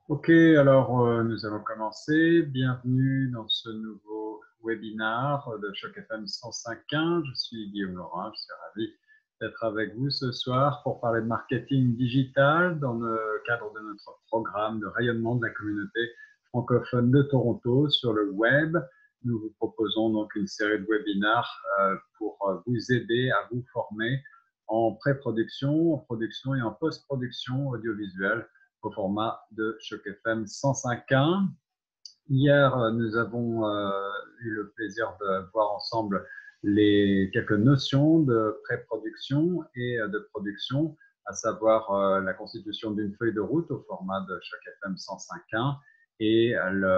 Ok, alors nous allons commencer. Bienvenue dans ce nouveau webinar de Choc FM 105.1. Je suis Guillaume Laurin, je suis ravi d'être avec vous ce soir pour parler de marketing digital dans le cadre de notre programme de rayonnement de la communauté francophone de Toronto sur le web. Nous vous proposons donc une série de webinars pour vous aider à vous former en pré-production, en production et en post-production audiovisuelle au format de Choc FM 105.1. Hier, nous avons eu le plaisir de voir ensemble quelques notions de pré-production et de production, à savoir la constitution d'une feuille de route au format de Choc FM 105.1 et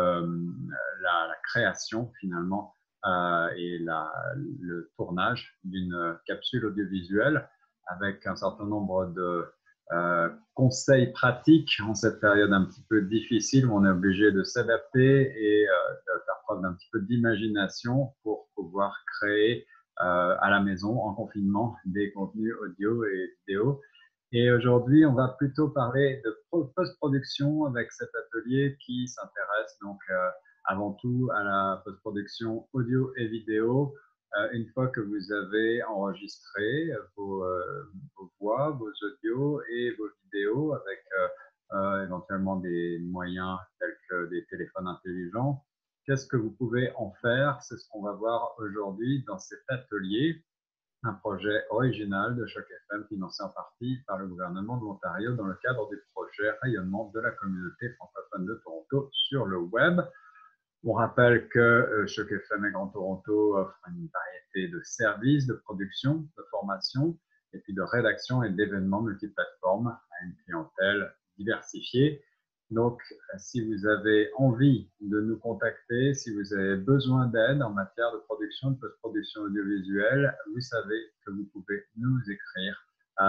la création finalement et le tournage d'une capsule audiovisuelle avec un certain nombre de conseils pratiques en cette période un petit peu difficile où on est obligé de s'adapter et de faire preuve d'un petit peu d'imagination pour pouvoir créer à la maison, en confinement, des contenus audio et vidéo. Et aujourd'hui, on va plutôt parler de post-production avec cet atelier qui s'intéresse donc avant tout à la post-production audio et vidéo. Une fois que vous avez enregistré vos voix, vos audios et vos vidéos avec éventuellement des moyens tels que des téléphones intelligents, qu'est-ce que vous pouvez en faire? C'est ce qu'on va voir aujourd'hui dans cet atelier, un projet original de Choc FM financé en partie par le gouvernement de l'Ontario dans le cadre du projet rayonnement de la communauté francophone de Toronto sur le web. On rappelle que Choc FM et Grand Toronto offrent une variété de services, de production, de formation, et puis de rédaction et d'événements multiplateformes à une clientèle diversifiée. Donc, si vous avez envie de nous contacter, si vous avez besoin d'aide en matière de production, de post-production audiovisuelle, vous savez que vous pouvez nous écrire à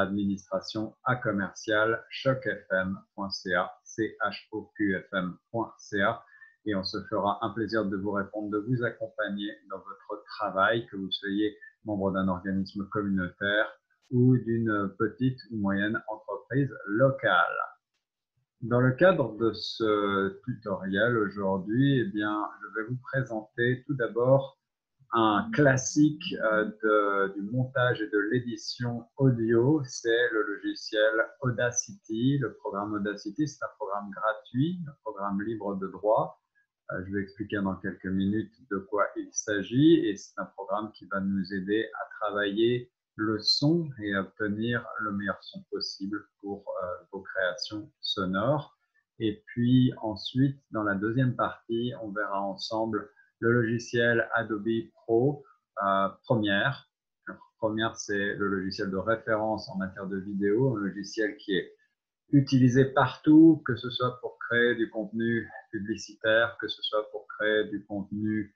administration@commercial-chocfm.ca, chokfm.ca, et on se fera un plaisir de vous répondre, de vous accompagner dans votre travail, que vous soyez membre d'un organisme communautaire ou d'une petite ou moyenne entreprise locale. Dans le cadre de ce tutoriel aujourd'hui, eh bien, je vais vous présenter tout d'abord un classique du montage et de l'édition audio, c'est le logiciel Audacity. Le programme Audacity, c'est un programme gratuit, un programme libre de droit. Je vais expliquer dans quelques minutes de quoi il s'agit, et c'est un programme qui va nous aider à travailler le son et à obtenir le meilleur son possible pour vos créations sonores. Et puis ensuite, dans la deuxième partie, on verra ensemble le logiciel Adobe Pro Premiere. Premiere, c'est le logiciel de référence en matière de vidéo, un logiciel qui est utilisé partout, que ce soit pour créer du contenu publicitaire, que ce soit pour créer du contenu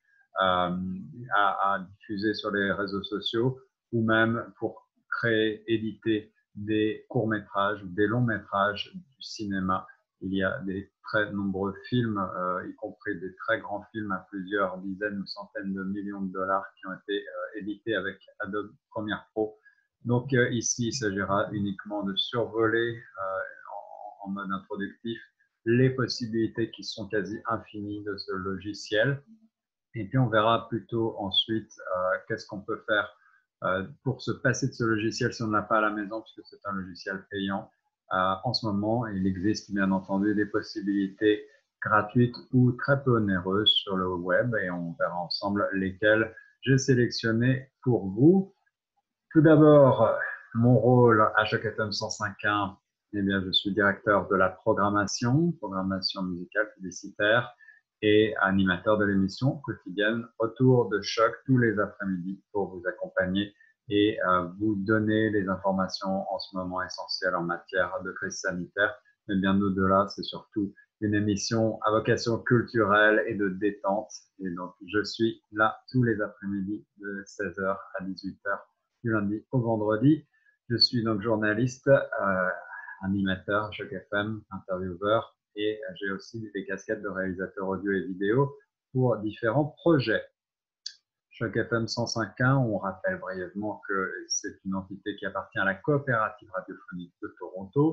à diffuser sur les réseaux sociaux, ou même pour créer, éditer des courts-métrages ou des longs-métrages du cinéma. Il y a des très nombreux films, y compris des très grands films à plusieurs dizaines ou centaines de millions de dollars qui ont été édités avec Adobe Premiere Pro. Donc ici, il s'agira uniquement de survoler en mode introductif les possibilités qui sont quasi infinies de ce logiciel. Et puis on verra plutôt ensuite qu'est-ce qu'on peut faire pour se passer de ce logiciel si on ne l'a pas à la maison, puisque c'est un logiciel payant. En ce moment, il existe bien entendu des possibilités gratuites ou très peu onéreuses sur le web, et on verra ensemble lesquelles j'ai sélectionnées pour vous. Tout d'abord, mon rôle à Choc FM 105.1, eh bien, je suis directeur de la programmation musicale publicitaire et animateur de l'émission quotidienne Autour de Choc tous les après-midi pour vous accompagner et vous donner les informations en ce moment essentielles en matière de crise sanitaire. Mais bien au-delà, c'est surtout une émission à vocation culturelle et de détente. Et donc, je suis là tous les après-midi de 16h à 18h du lundi au vendredi. Je suis donc journaliste, animateur Choc FM, intervieweur, et j'ai aussi des casquettes de réalisateur audio et vidéo pour différents projets. Choc FM 105.1, on rappelle brièvement que c'est une entité qui appartient à la coopérative radiophonique de Toronto.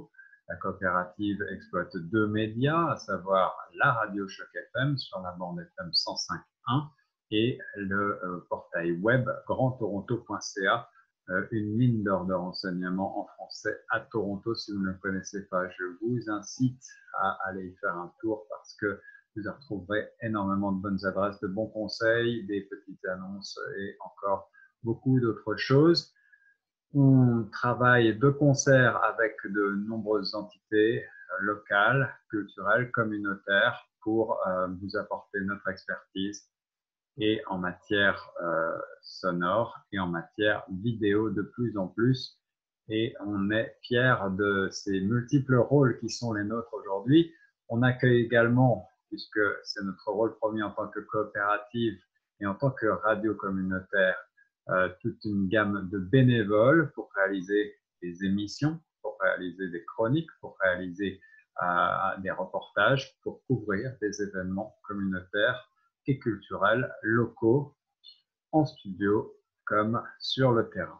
La coopérative exploite deux médias, à savoir la radio Choc FM sur la bande FM 105.1 et le portail web grandtoronto.ca, une mine d'or de renseignements en français à Toronto. Si vous ne le connaissez pas, je vous incite à aller y faire un tour parce que vous y retrouverez énormément de bonnes adresses, de bons conseils, des petites annonces et encore beaucoup d'autres choses. On travaille de concert avec de nombreuses entités locales, culturelles, communautaires pour vous apporter notre expertise et en matière sonore et en matière vidéo de plus en plus. Et on est fiers de ces multiples rôles qui sont les nôtres aujourd'hui. On accueille également, puisque c'est notre rôle premier en tant que coopérative et en tant que radio communautaire, toute une gamme de bénévoles pour réaliser des émissions, pour réaliser des chroniques, pour réaliser des reportages, pour couvrir des événements communautaires et culturels locaux en studio comme sur le terrain.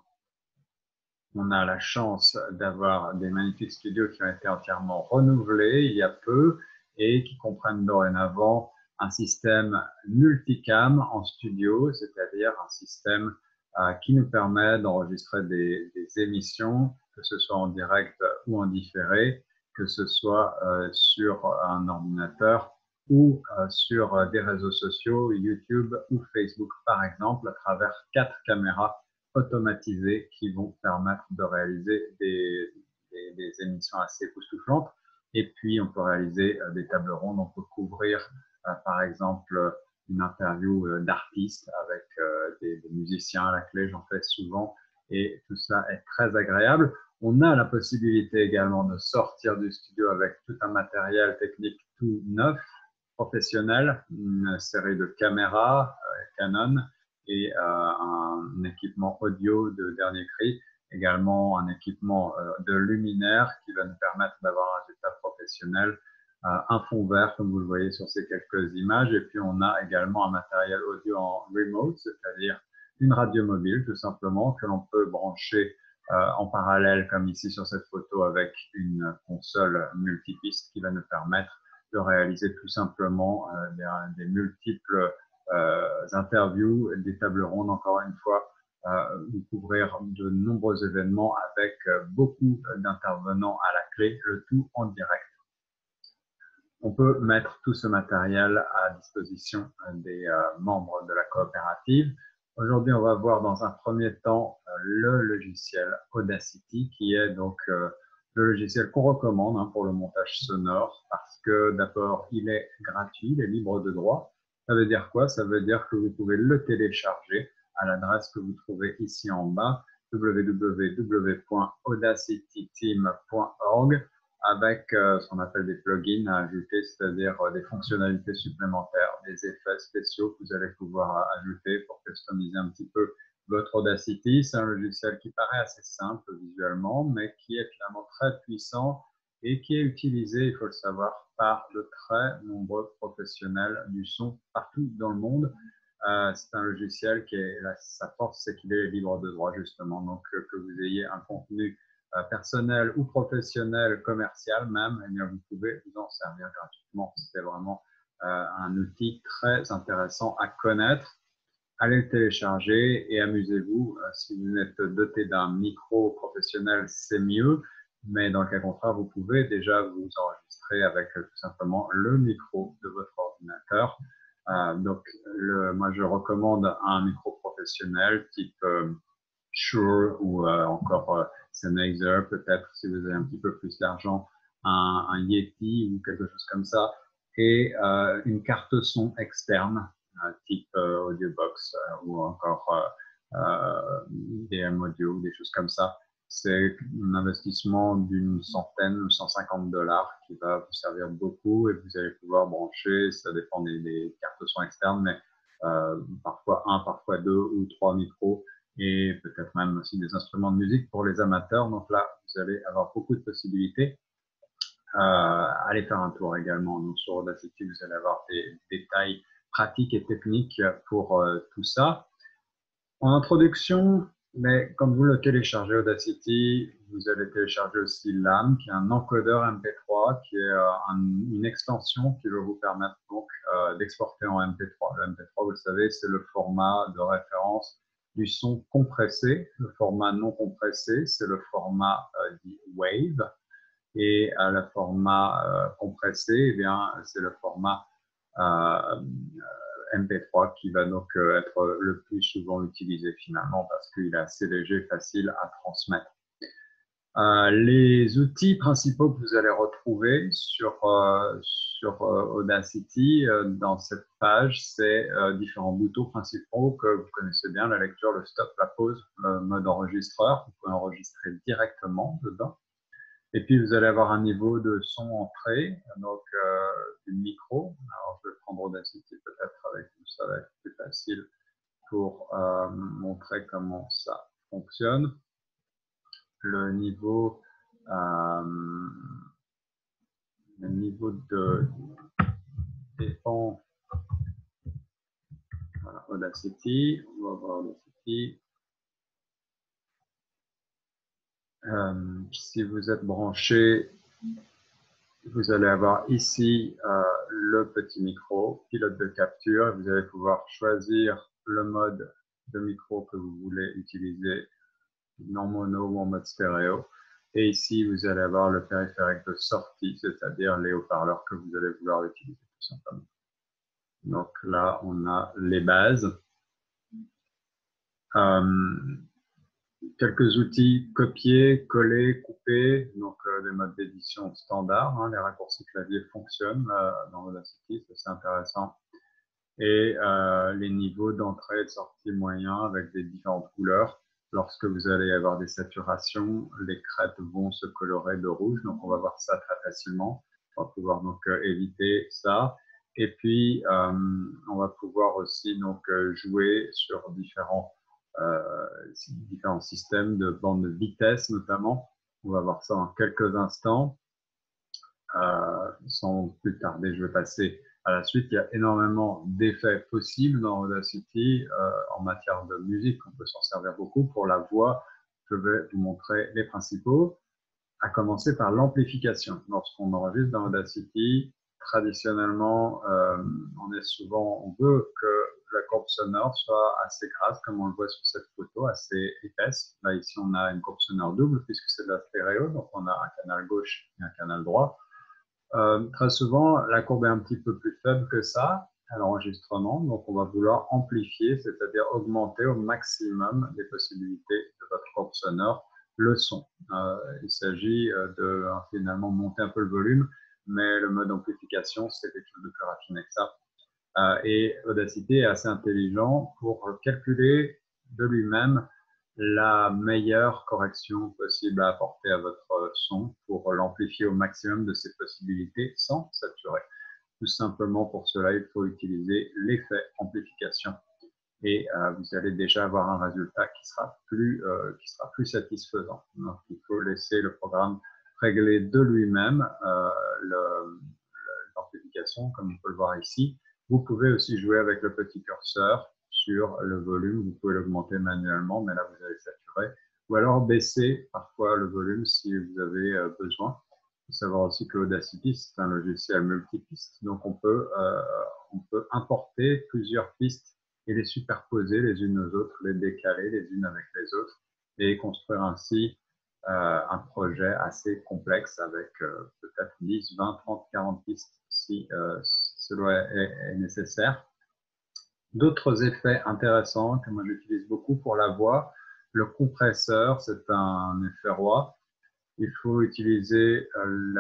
On a la chance d'avoir des magnifiques studios qui ont été entièrement renouvelés il y a peu et qui comprennent dorénavant un système multicam en studio, c'est-à-dire un système qui nous permet d'enregistrer des émissions, que ce soit en direct ou en différé, que ce soit sur un ordinateur ou sur des réseaux sociaux, YouTube ou Facebook par exemple, à travers 4 caméras automatisées qui vont permettre de réaliser des émissions assez époustouflantes. Et puis, on peut réaliser des tables rondes, on peut couvrir par exemple une interview d'artistes avec des musiciens à la clé, j'en fais souvent, et tout ça est très agréable. On a la possibilité également de sortir du studio avec tout un matériel technique tout neuf, professionnel, une série de caméras Canon et un équipement audio de dernier cri, également un équipement de luminaire qui va nous permettre d'avoir un résultat professionnel, un fond vert comme vous le voyez sur ces quelques images, et puis on a également un matériel audio en remote, c'est-à-dire une radio mobile tout simplement que l'on peut brancher en parallèle comme ici sur cette photo avec une console multipiste qui va nous permettre de réaliser tout simplement des multiples interviews, des tables rondes encore une fois, ou couvrir de nombreux événements avec beaucoup d'intervenants à la clé, le tout en direct. On peut mettre tout ce matériel à disposition des membres de la coopérative. Aujourd'hui, on va voir dans un premier temps le logiciel Audacity, qui est donc le logiciel qu'on recommande pour le montage sonore, parce que d'abord, il est gratuit, il est libre de droit. Ça veut dire quoi? Ça veut dire que vous pouvez le télécharger à l'adresse que vous trouvez ici en bas, www.audacityteam.org, avec ce qu'on appelle des plugins à ajouter, c'est-à-dire des fonctionnalités supplémentaires, des effets spéciaux que vous allez pouvoir ajouter pour customiser un petit peu votre Audacity. C'est un logiciel qui paraît assez simple visuellement, mais qui est finalement très puissant et qui est utilisé, il faut le savoir, par de très nombreux professionnels du son partout dans le monde. C'est un logiciel qui est sa force, c'est qu'il est libre de droit justement, donc que vous ayez un contenu personnel ou professionnel, commercial même, eh bien, vous pouvez vous en servir gratuitement. C'est vraiment un outil très intéressant à connaître. Allez le télécharger et amusez-vous. Si vous êtes doté d'un micro professionnel, c'est mieux, mais dans le cas contraire, vous pouvez déjà vous enregistrer avec tout simplement le micro de votre ordinateur. Donc, moi, je recommande un micro professionnel type Shure ou encore Sennheiser, peut-être si vous avez un petit peu plus d'argent, un Yeti ou quelque chose comme ça, et une carte son externe type Audiobox ou encore DM Audio, des choses comme ça. C'est un investissement d'une centaine ou 150 $ qui va vous servir beaucoup et vous allez pouvoir brancher, ça dépend des cartes son externes, mais parfois un, parfois deux ou trois micros et peut-être même aussi des instruments de musique pour les amateurs. Donc là, vous allez avoir beaucoup de possibilités. Allez faire un tour également. Donc sur Audacity, vous allez avoir des détails pratiques et techniques pour tout ça. En introduction, Mais quand vous le téléchargez Audacity, vous allez télécharger aussi LAM, qui est un encodeur MP3, qui est une extension qui va vous permettre donc d'exporter en MP3. Le MP3, vous le savez, c'est le format de référence du son compressé. Le format non compressé, c'est le format dit WAVE. Et le format compressé, eh bien, c'est le format MP3 qui va donc être le plus souvent utilisé finalement parce qu'il est assez léger, facile à transmettre. Les outils principaux que vous allez retrouver sur Audacity dans cette page, c'est différents boutons principaux que vous connaissez bien, la lecture, le stop, la pause, le mode enregistreur. Vous pouvez enregistrer directement dedans. Et puis, vous allez avoir un niveau de son entrée, donc du micro. Alors, je vais prendre Audacity peut-être avec vous, ça va être plus facile pour montrer comment ça fonctionne. Le niveau de dépend. Voilà, Audacity. On va voir Audacity. Si vous êtes branché, vous allez avoir ici le petit micro, pilote de capture. Vous allez pouvoir choisir le mode de micro que vous voulez utiliser, en mono ou en mode stéréo. Et ici, vous allez avoir le périphérique de sortie, c'est-à-dire les haut-parleurs que vous allez vouloir utiliser tout simplement. Donc là, on a les bases. Quelques outils copier, coller, couper, donc des modes d'édition standards. Hein, les raccourcis clavier fonctionnent dans Audacity, c'est intéressant. Et les niveaux d'entrée et de sortie moyens avec des différentes couleurs. Lorsque vous allez avoir des saturations, les crêtes vont se colorer de rouge, donc on va voir ça très facilement. On va pouvoir donc éviter ça. Et puis, on va pouvoir aussi donc jouer sur différents systèmes de bande de vitesse notamment. On va voir ça dans quelques instants. Sans plus tarder, je vais passer à la suite. Il y a énormément d'effets possibles dans Audacity en matière de musique. On peut s'en servir beaucoup. Pour la voix, je vais vous montrer les principaux, à commencer par l'amplification. Lorsqu'on enregistre dans Audacity, traditionnellement, on veut que la courbe sonore soit assez grasse, comme on le voit sur cette photo, assez épaisse. Là, ici, on a une courbe sonore double, puisque c'est de la stéréo, donc on a un canal gauche et un canal droit. Très souvent, la courbe est un petit peu plus faible que ça à l'enregistrement, donc on va vouloir amplifier, c'est-à-dire augmenter au maximum les possibilités de votre courbe sonore le son. Il s'agit de finalement monter un peu le volume, mais le mode amplification, c'est quelque chose de plus raffiné que ça. Et Audacity est assez intelligent pour calculer de lui-même la meilleure correction possible à apporter à votre son pour l'amplifier au maximum de ses possibilités sans saturer. Tout simplement pour cela, il faut utiliser l'effet amplification et vous allez déjà avoir un résultat qui sera plus satisfaisant. Donc, il faut laisser le programme régler de lui-même l'amplification, comme on peut le voir ici. Vous pouvez aussi jouer avec le petit curseur sur le volume. Vous pouvez l'augmenter manuellement, mais là, vous allez saturer. Ou alors baisser parfois le volume si vous avez besoin. Il faut savoir aussi que Audacity, c'est un logiciel multipiste. Donc, on peut importer plusieurs pistes et les superposer les unes aux autres, les décaler les unes avec les autres et construire ainsi un projet assez complexe avec peut-être 10, 20, 30, 40 pistes si cela est nécessaire. D'autres effets intéressants que moi j'utilise beaucoup pour la voix, le compresseur, c'est un effet roi. Il faut utiliser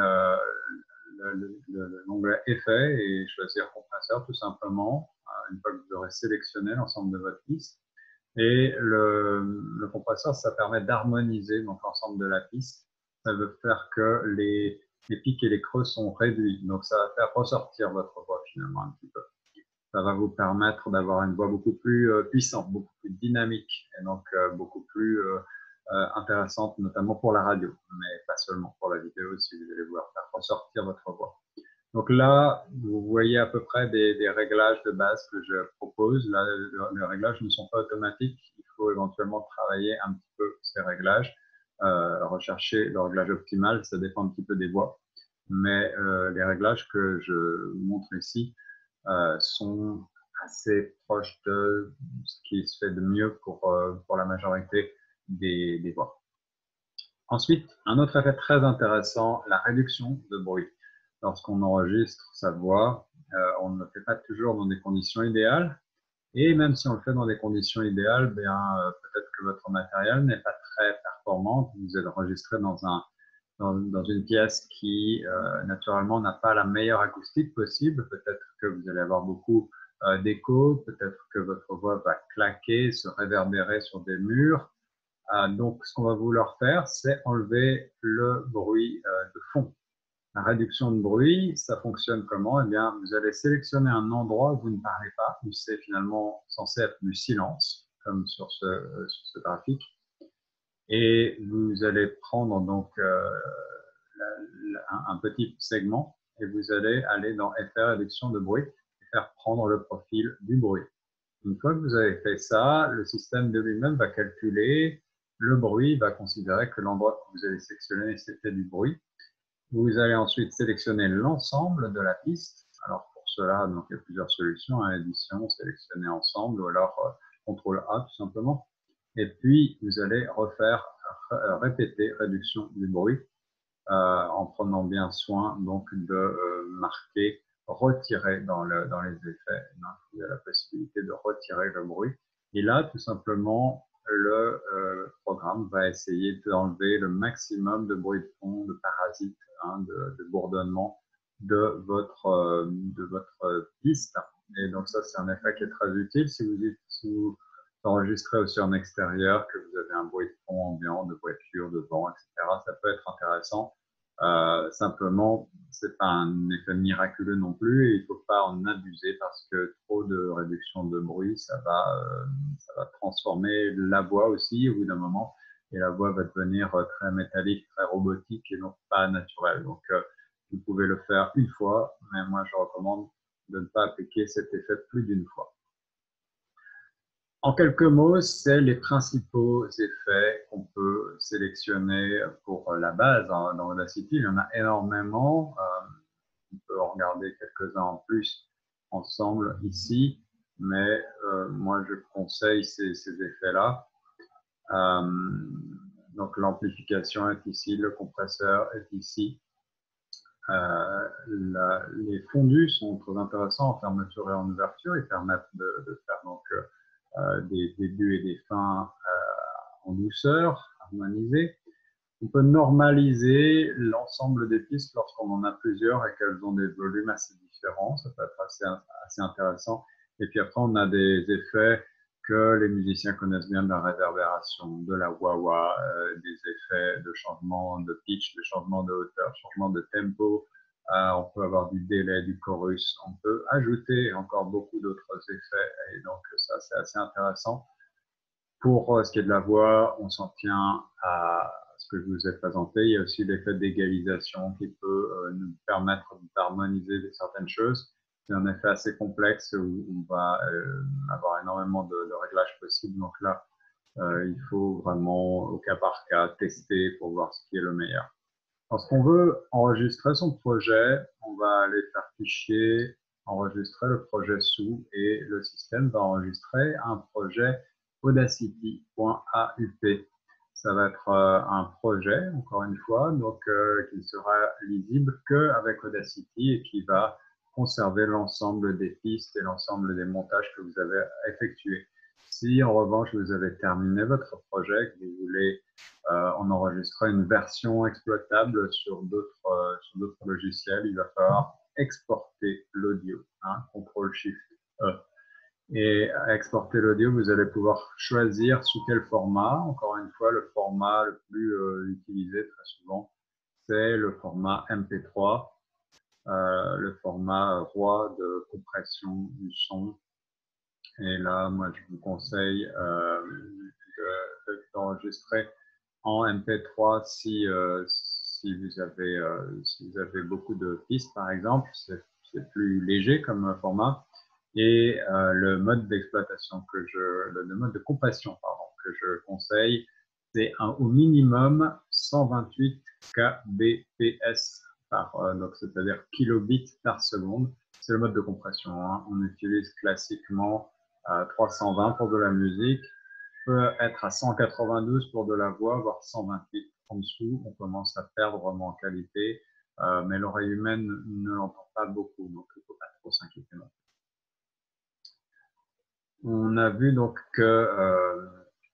l'onglet effet et choisir compresseur tout simplement une fois que vous aurez sélectionné l'ensemble de votre piste. Et le compresseur, ça permet d'harmoniser l'ensemble de la piste. Ça veut faire que les pics et les creux sont réduits. Donc, ça va faire ressortir votre voix finalement un petit peu. Ça va vous permettre d'avoir une voix beaucoup plus puissante, beaucoup plus dynamique et donc beaucoup plus intéressante, notamment pour la radio, mais pas seulement pour la vidéo si vous allez vouloir faire ressortir votre voix. Donc là, vous voyez à peu près des réglages de base que je propose. Là, les réglages ne sont pas automatiques. Il faut éventuellement travailler un petit peu ces réglages, rechercher le réglage optimal, ça dépend un petit peu des voix. Mais les réglages que je montre ici sont assez proches de ce qui se fait de mieux pour la majorité des voix. Ensuite, un autre effet très intéressant, la réduction de bruit. Lorsqu'on enregistre sa voix, on ne le fait pas toujours dans des conditions idéales. Et même si on le fait dans des conditions idéales, peut-être que votre matériel n'est pas très performant. Vous êtes enregistré dans une pièce qui, naturellement, n'a pas la meilleure acoustique possible. Peut-être que vous allez avoir beaucoup d'écho, peut-être que votre voix va claquer, se réverbérer sur des murs. Donc, ce qu'on va vouloir faire, c'est enlever le bruit de fond. La réduction de bruit, ça fonctionne comment? Eh bien, vous allez sélectionner un endroit où vous ne parlez pas, où c'est finalement censé être du silence, comme sur ce graphique. Et vous allez prendre donc un petit segment et vous allez aller dans Effets réduction de bruit et faire prendre le profil du bruit. Une fois que vous avez fait ça, le système de lui-même va calculer le bruit, va considérer que l'endroit que vous avez sélectionné, c'était du bruit. Vous allez ensuite sélectionner l'ensemble de la piste. Alors pour cela, donc, il y a plusieurs solutions, hein, édition, sélectionner ensemble, ou alors CTRL A tout simplement. Et puis vous allez répéter réduction du bruit en prenant bien soin donc de marquer retirer dans les effets. Donc, il y a la possibilité de retirer le bruit. Et là, tout simplement, le programme va essayer d'enlever le maximum de bruit de fond, de parasites, hein, de bourdonnement de votre piste. Et donc ça, c'est un effet qui est très utile si vous enregistrez aussi en extérieur, que vous avez un bruit de fond ambiant, de voiture, de vent, etc. Ça peut être intéressant. Simplement, c'est pas un effet miraculeux non plus et il faut pas en abuser parce que trop de réduction de bruit, ça va transformer la voix aussi au bout d'un moment et la voix va devenir très métallique, très robotique et donc pas naturelle. Donc, vous pouvez le faire une fois, mais moi, je recommande de ne pas appliquer cet effet plus d'une fois. En quelques mots, c'est les principaux effets qu'on peut sélectionner pour la base hein, dans Audacity. Il y en a énormément. On peut en regarder quelques-uns en plus ensemble ici, mais moi je conseille ces effets-là. Donc l'amplification est ici, le compresseur est ici. Les fondus sont très intéressants en fermeture et en ouverture. Ils permettent de faire donc des débuts et des fins en douceur, harmonisés. On peut normaliser l'ensemble des pistes lorsqu'on en a plusieurs et qu'elles ont des volumes assez différents. Ça peut être assez intéressant. Et puis après, on a des effets que les musiciens connaissent bien, de la réverbération, de la wah-wah, des effets de changement de pitch, de changement de hauteur, changement de tempo. On peut avoir du délai, du chorus. On peut ajouter encore beaucoup d'autres effets. Et donc, ça, c'est assez intéressant. Pour ce qui est de la voix, on s'en tient à ce que je vous ai présenté. Il y a aussi l'effet d'égalisation qui peut nous permettre d'harmoniser certaines choses. C'est un effet assez complexe où on va avoir énormément de réglages possibles. Donc là, il faut vraiment, au cas par cas, tester pour voir ce qui est le meilleur. Lorsqu'on veut enregistrer son projet, on va aller faire fichier, enregistrer le projet sous et le système va enregistrer un projet audacity.aup. Ça va être un projet, encore une fois, donc qui ne sera lisible qu'avec Audacity et qui va conserver l'ensemble des pistes et l'ensemble des montages que vous avez effectués. Si en revanche vous avez terminé votre projet, que vous voulez en enregistrer une version exploitable sur d'autres logiciels, il va falloir exporter l'audio, hein, CTRL-SHIFT-E. Et à exporter l'audio, vous allez pouvoir choisir sous quel format. Encore une fois, le format le plus utilisé très souvent, c'est le format MP3, le format roi de compression du son. Et là, moi, je vous conseille d'enregistrer en MP3 si vous avez beaucoup de pistes, par exemple. C'est plus léger comme format. Et le mode d'exploitation le mode de compression, pardon, que je conseille, c'est au minimum 128 kbps donc c'est-à-dire kilobits par seconde. C'est le mode de compression, hein. On utilise classiquement 320 pour de la musique, peut être à 192 pour de la voix, voire 128. En dessous, on commence à perdre vraiment en qualité, mais l'oreille humaine ne l'entend pas beaucoup, donc il ne faut pas trop s'inquiéter non plus. On a vu donc que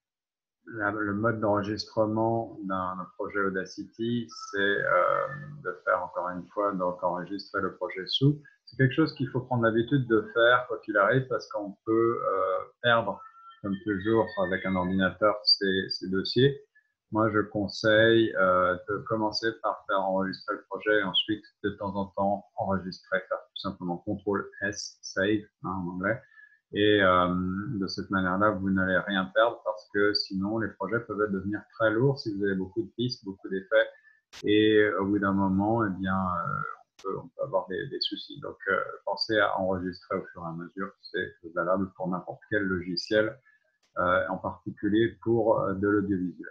le mode d'enregistrement d'un projet Audacity, c'est de faire encore une fois, donc enregistrer le projet sous. C'est quelque chose qu'il faut prendre l'habitude de faire quoi qu'il arrive, parce qu'on peut perdre, comme toujours avec un ordinateur, ces dossiers. Moi, je conseille de commencer par faire enregistrer le projet et ensuite, de temps en temps, enregistrer, faire tout simplement CTRL-S, Save en anglais. Et de cette manière-là, vous n'allez rien perdre parce que sinon, les projets peuvent devenir très lourds si vous avez beaucoup de pistes, beaucoup d'effets. Et au bout d'un moment, eh bien, on peut avoir des soucis. Donc, pensez à enregistrer au fur et à mesure. C'est valable pour n'importe quel logiciel, en particulier pour de l'audiovisuel.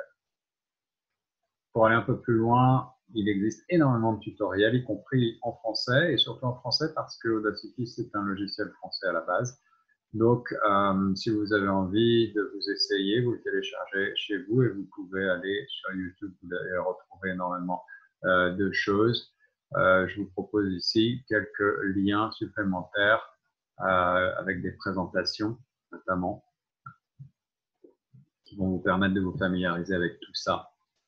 Pour aller un peu plus loin, il existe énormément de tutoriels, y compris en français, et surtout en français parce que Audacity, c'est un logiciel français à la base. Donc, si vous avez envie de vous essayer, vous le téléchargez chez vous et vous pouvez aller sur YouTube, vous allez retrouver énormément de choses. Je vous propose ici quelques liens supplémentaires avec des présentations, notamment, qui vont vous permettre de vous familiariser avec tout ça.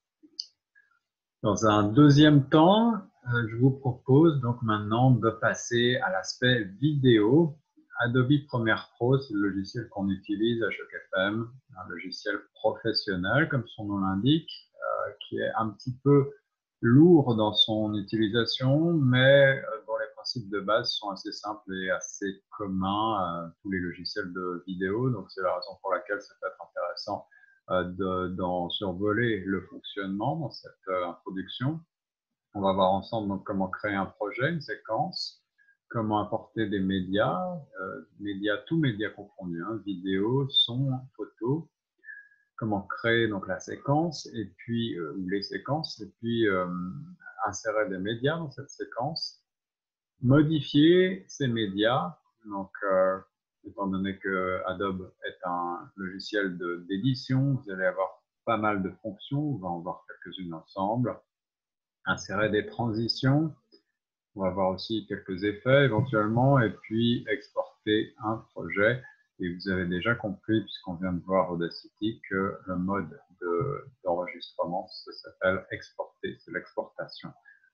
Dans un deuxième temps, je vous propose donc maintenant de passer à l'aspect vidéo. Adobe Premiere Pro, c'est le logiciel qu'on utilise à Choc FM, un logiciel professionnel, comme son nom l'indique, qui est un petit peu lourd dans son utilisation, mais dont les principes de base sont assez simples et assez communs à tous les logiciels de vidéo. Donc, c'est la raison pour laquelle ça peut être intéressant d'en survoler le fonctionnement dans cette introduction. On va voir ensemble donc comment créer un projet, une séquence, comment apporter des médias, tous médias confondus, hein, vidéo, son, photo, comment créer donc la séquence et puis ou les séquences et puis insérer des médias dans cette séquence, modifier ces médias. Donc étant donné que Adobe est un logiciel d'édition, vous allez avoir pas mal de fonctions, on va en voir quelques-unes ensemble. Insérer des transitions, on va voir aussi quelques effets éventuellement, et puis exporter un projet. Et vous avez déjà compris, puisqu'on vient de voir Audacity, que le mode d'enregistrement, ça s'appelle exporter, c'est l'exportation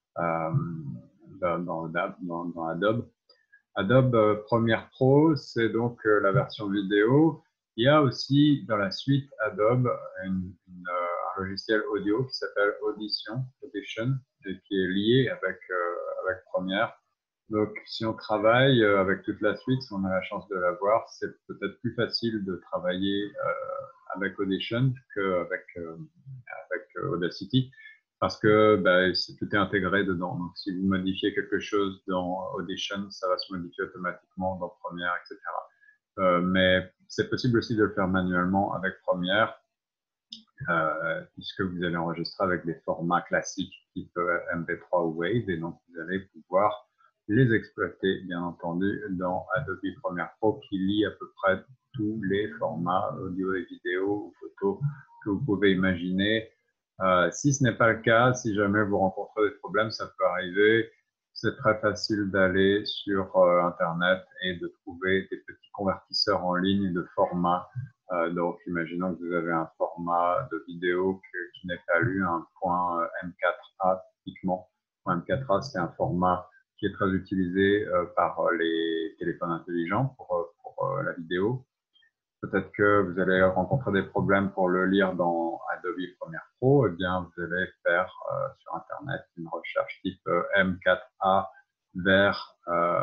dans Adobe. Adobe Premiere Pro, c'est donc la version vidéo. Il y a aussi dans la suite Adobe un logiciel audio qui s'appelle Audition, qui est lié avec Premiere. Donc, si on travaille avec toute la suite, si on a la chance de l'avoir, c'est peut-être plus facile de travailler avec Audition qu'avec Audacity, parce que tout est intégré dedans. Donc, si vous modifiez quelque chose dans Audition, ça va se modifier automatiquement dans Premiere, etc. Mais c'est possible aussi de le faire manuellement avec Premiere, puisque vous allez enregistrer avec des formats classiques type MP3 ou Wave, et donc vous allez pouvoir les exploiter, bien entendu, dans Adobe Premiere Pro, qui lie à peu près tous les formats audio et vidéo ou photos que vous pouvez imaginer. Si ce n'est pas le cas, si jamais vous rencontrez des problèmes, ça peut arriver. C'est très facile d'aller sur Internet et de trouver des petits convertisseurs en ligne de formats. Donc, imaginons que vous avez un format de vidéo qui n'est pas lu, un point M4A typiquement. M4A, c'est un format qui est très utilisé par les téléphones intelligents pour la vidéo. Peut-être que vous allez rencontrer des problèmes pour le lire dans Adobe Premiere Pro. Eh bien, vous allez faire sur Internet une recherche type M4A vers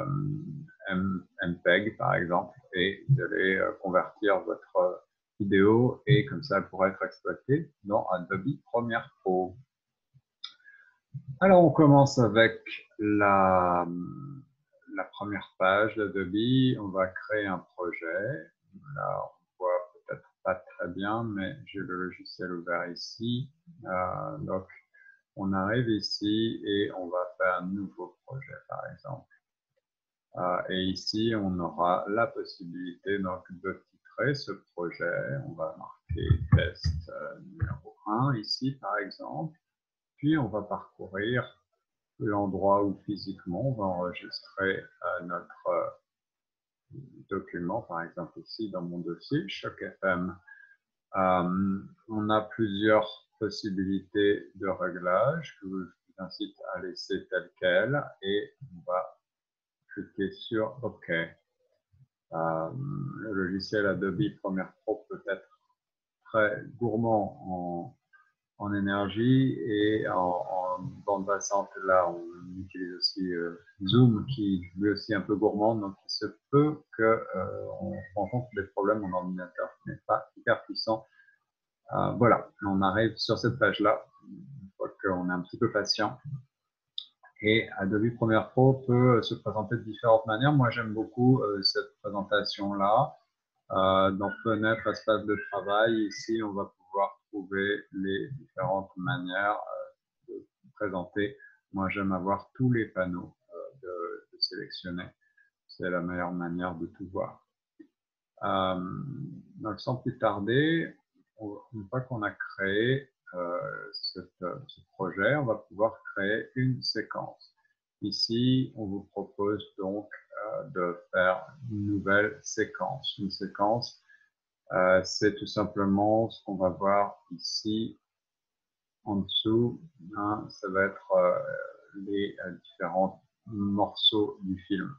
MPEG, par exemple, et vous allez convertir votre vidéo et comme ça, elle pourra être exploitée dans Adobe Premiere Pro. Alors, on commence avec la première page d'Adobe. On va créer un projet. Là, on voit peut-être pas très très bien, mais j'ai le logiciel ouvert ici. Donc, on arrive ici et on va faire un nouveau projet, par exemple. Et ici, on aura la possibilité donc, de titrer ce projet. On va marquer test numéro 1 ici, par exemple. Puis, on va parcourir l'endroit où physiquement on va enregistrer notre document, par exemple ici dans mon dossier Choc FM. On a plusieurs possibilités de réglage que je vous incite à laisser telles quelles et on va cliquer sur OK. Le logiciel Adobe Premiere Pro peut être très gourmand en énergie et en bande passante. Là, on utilise aussi Zoom qui lui aussi un peu gourmand, donc il se peut qu'on rencontre des problèmes. Mon ordinateur n'est pas hyper puissant. Voilà, on arrive sur cette page-là, une fois qu'on est un petit peu patient. Et Adobe Premiere Pro peut se présenter de différentes manières. Moi, j'aime beaucoup cette présentation-là. Dans Fenêtre, espace de travail, ici, on va pouvoir trouver les différentes manières de présenter. Moi, j'aime avoir tous les panneaux de sélectionner. C'est la meilleure manière de tout voir. Donc, sans plus tarder, une fois qu'on a créé ce projet, on va pouvoir créer une séquence. Ici, on vous propose donc de faire une nouvelle séquence. Une séquence, c'est tout simplement ce qu'on va voir ici en dessous. Hein, ça va être les différents morceaux du film.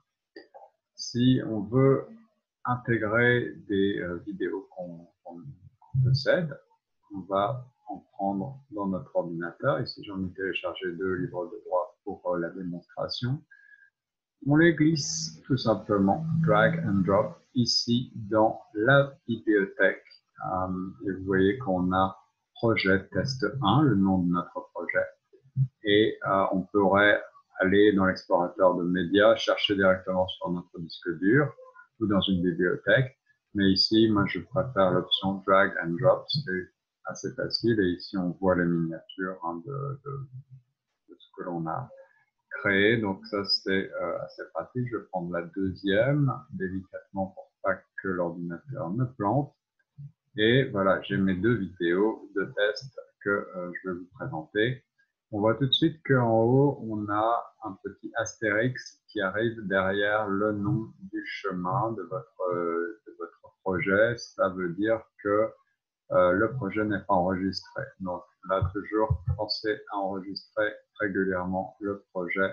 Si on veut intégrer des vidéos qu'on possède, on va en prendre dans notre ordinateur. Ici, j'en ai téléchargé 2 livres de droit pour la démonstration. On les glisse tout simplement, drag and drop, ici dans la bibliothèque. Et vous voyez qu'on a projet test 1, le nom de notre projet. Et on pourrait aller dans l'explorateur de médias, chercher directement sur notre disque dur ou dans une bibliothèque. Mais ici, moi, je préfère l'option drag and drop, c'est assez facile. Et ici, on voit les miniatures hein, de ce que l'on a créé. Donc ça, c'est assez pratique. Je vais prendre la deuxième, délicatement pour pas que l'ordinateur ne plante. Et voilà, j'ai mes 2 vidéos de test que je vais vous présenter. On voit tout de suite qu'en haut, on a un petit astérix qui arrive derrière le nom du chemin de votre projet. Ça veut dire que le projet n'est pas enregistré. Donc là, toujours pensez à enregistrer régulièrement le projet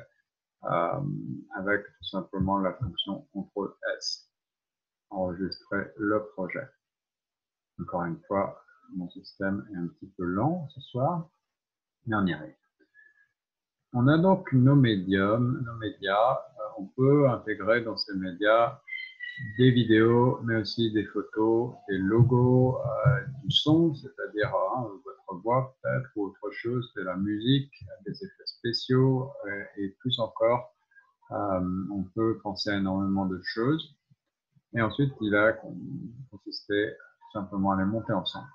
avec tout simplement la fonction CTRL-S. Enregistrer le projet. Encore une fois, mon système est un petit peu lent ce soir, mais on y arrive. On a donc nos médias. On peut intégrer dans ces médias des vidéos, mais aussi des photos, des logos, du son, c'est-à-dire votre voix peut-être, ou autre chose, de la musique, des effets spéciaux, et plus encore. On peut penser à énormément de choses. Et ensuite, il a consisté tout simplement à les monter ensemble.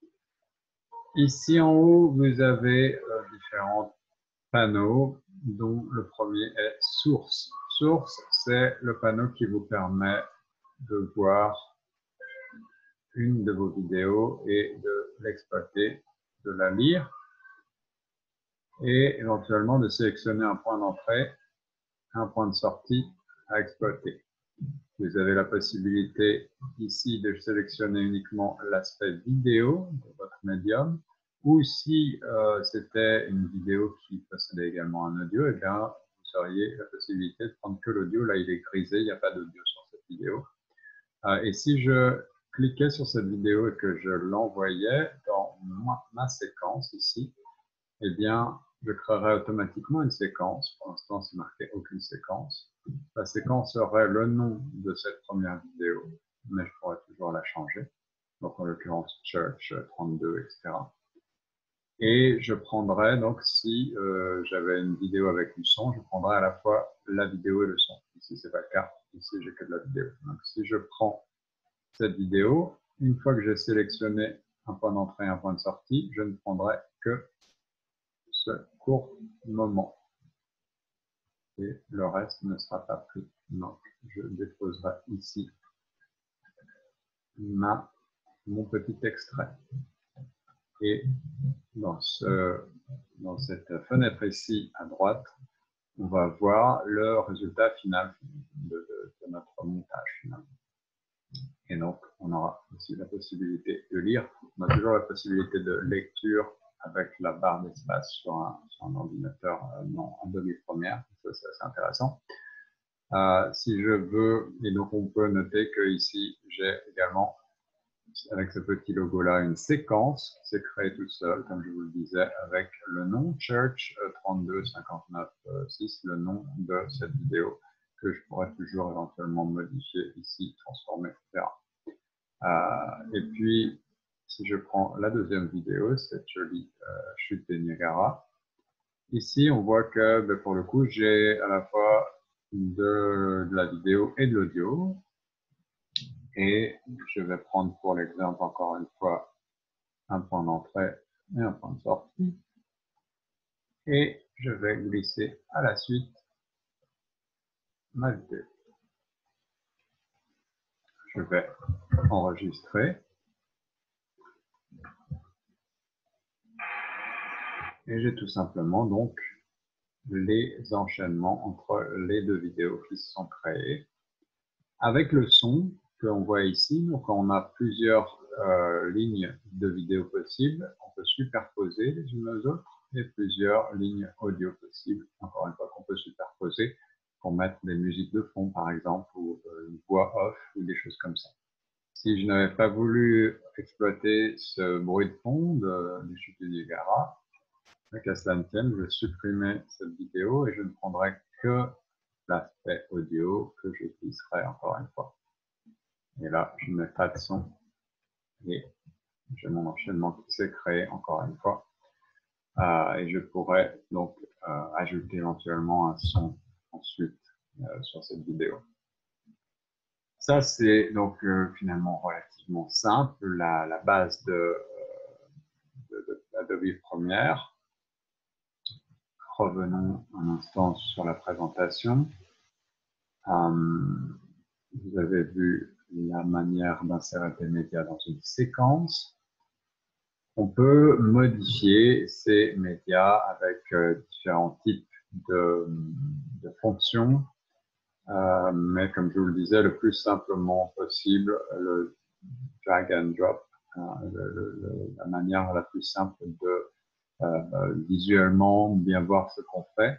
Ici en haut, vous avez différents panneaux, dont le premier est Source. Source, c'est le panneau qui vous permet de voir une de vos vidéos et de l'exploiter, de la lire et éventuellement de sélectionner un point d'entrée, un point de sortie à exploiter. Vous avez la possibilité ici de sélectionner uniquement l'aspect vidéo de votre médium, ou si c'était une vidéo qui possédait également un audio, eh bien, vous auriez la possibilité de prendre que l'audio. Là, il est grisé, il n'y a pas d'audio sur cette vidéo. Et si je cliquais sur cette vidéo et que je l'envoyais dans ma séquence ici, eh bien, je créerai automatiquement une séquence. Pour l'instant, c'est marqué aucune séquence. La séquence aurait le nom de cette première vidéo, mais je pourrais toujours la changer. Donc, en l'occurrence, Church 32, etc. Et je prendrais, donc, si j'avais une vidéo avec du son, je prendrais à la fois la vidéo et le son. Ici, c'est pas le cas. Ici, j'ai que de la vidéo. Donc, si je prends cette vidéo une fois que j'ai sélectionné un point d'entrée et un point de sortie, je ne prendrai que ce court moment. Et le reste ne sera pas pris. Donc, je déposerai ici mon petit extrait. Et dans cette fenêtre ici à droite, on va voir le résultat final de notre montage final. Et donc, on aura aussi la possibilité de lire. On a toujours la possibilité de lecture avec la barre d'espace sur un ordinateur non Adobe Premiere. Ça, c'est assez intéressant. Si je veux, et donc on peut noter que ici, j'ai également, avec ce petit logo-là, une séquence qui s'est créée toute seule, comme je vous le disais, avec le nom Church 32596, le nom de cette vidéo, que je pourrais toujours éventuellement modifier ici, transformer, etc. Et puis, si je prends la deuxième vidéo, cette jolie chute des Niagara, ici, on voit que pour le coup, j'ai à la fois de la vidéo et de l'audio. Et je vais prendre pour l'exemple, encore une fois, un point d'entrée et un point de sortie. Et je vais glisser à la suite ma vidéo. Je vais enregistrer. Et j'ai tout simplement donc les enchaînements entre les deux vidéos qui se sont créées. Avec le son qu'on voit ici, donc on a plusieurs lignes de vidéo possibles. On peut superposer les unes aux autres et plusieurs lignes audio possibles, encore une fois, qu'on peut superposer pour mettre des musiques de fond, par exemple, ou une voix off, ou des choses comme ça. Si je n'avais pas voulu exploiter ce bruit de fond du chute du Niagara, qu'à cela ne tienne, je vais supprimer cette vidéo et je ne prendrai que l'aspect audio que je glisserai encore une fois. Et là, je ne mets pas de son et j'ai mon enchaînement qui s'est créé encore une fois. Et je pourrais donc ajouter éventuellement un son ensuite sur cette vidéo. Ça, c'est donc finalement relativement simple, la base de Adobe Premiere. Revenons un instant sur la présentation. Vous avez vu la manière d'insérer des médias dans une séquence. On peut modifier ces médias avec différents types de fonctions, mais comme je vous le disais, le plus simplement possible, le drag and drop, la manière la plus simple de visuellement bien voir ce qu'on fait.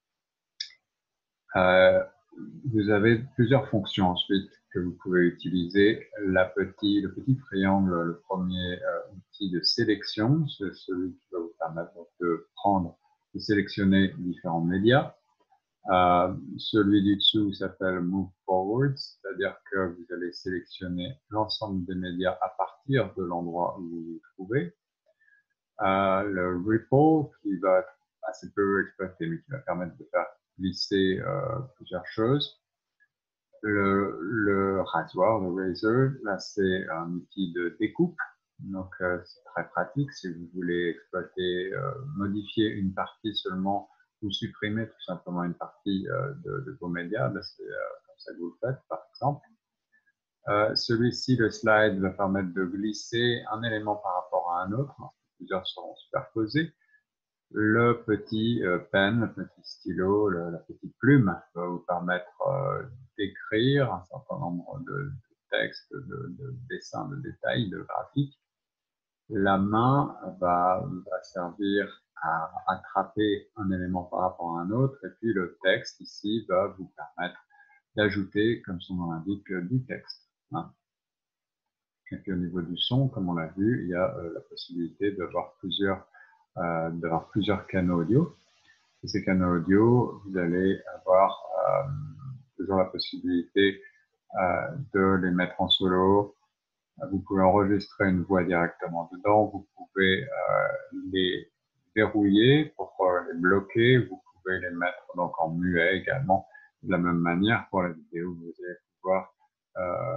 Vous avez plusieurs fonctions ensuite que vous pouvez utiliser. Le petit triangle, le premier outil de sélection, c'est celui qui va vous permettre de sélectionner différents médias. Celui du dessous s'appelle Move Forward, c'est-à-dire que vous allez sélectionner l'ensemble des médias à partir de l'endroit où vous vous trouvez. Le Ripple, qui va être assez peu exploité, mais qui va permettre de faire glisser plusieurs choses. Le rasoir, le razor, là c'est un outil de découpe, donc c'est très pratique si vous voulez exploiter, modifier une partie seulement ou supprimer tout simplement une partie de vos médias, c'est comme ça que vous le faites par exemple. Celui-ci, le slide, va permettre de glisser un élément par rapport à un autre, plusieurs seront superposés. Le petit pen, le petit stylo, la petite plume va vous permettre d'écrire un certain nombre de textes, de dessins, de détails, de graphiques. La main va servir à attraper un élément par rapport à un autre, et puis le texte ici va vous permettre d'ajouter, comme son nom l'indique, du texte. Et puis au niveau du son, comme on l'a vu, il y a la possibilité d'avoir plusieurs canaux audio. Et ces canaux audio, vous allez avoir toujours la possibilité de les mettre en solo. Vous pouvez enregistrer une voix directement dedans. Vous pouvez les verrouiller pour les bloquer. Vous pouvez les mettre donc en muet également. De la même manière, pour la vidéo, vous allez pouvoir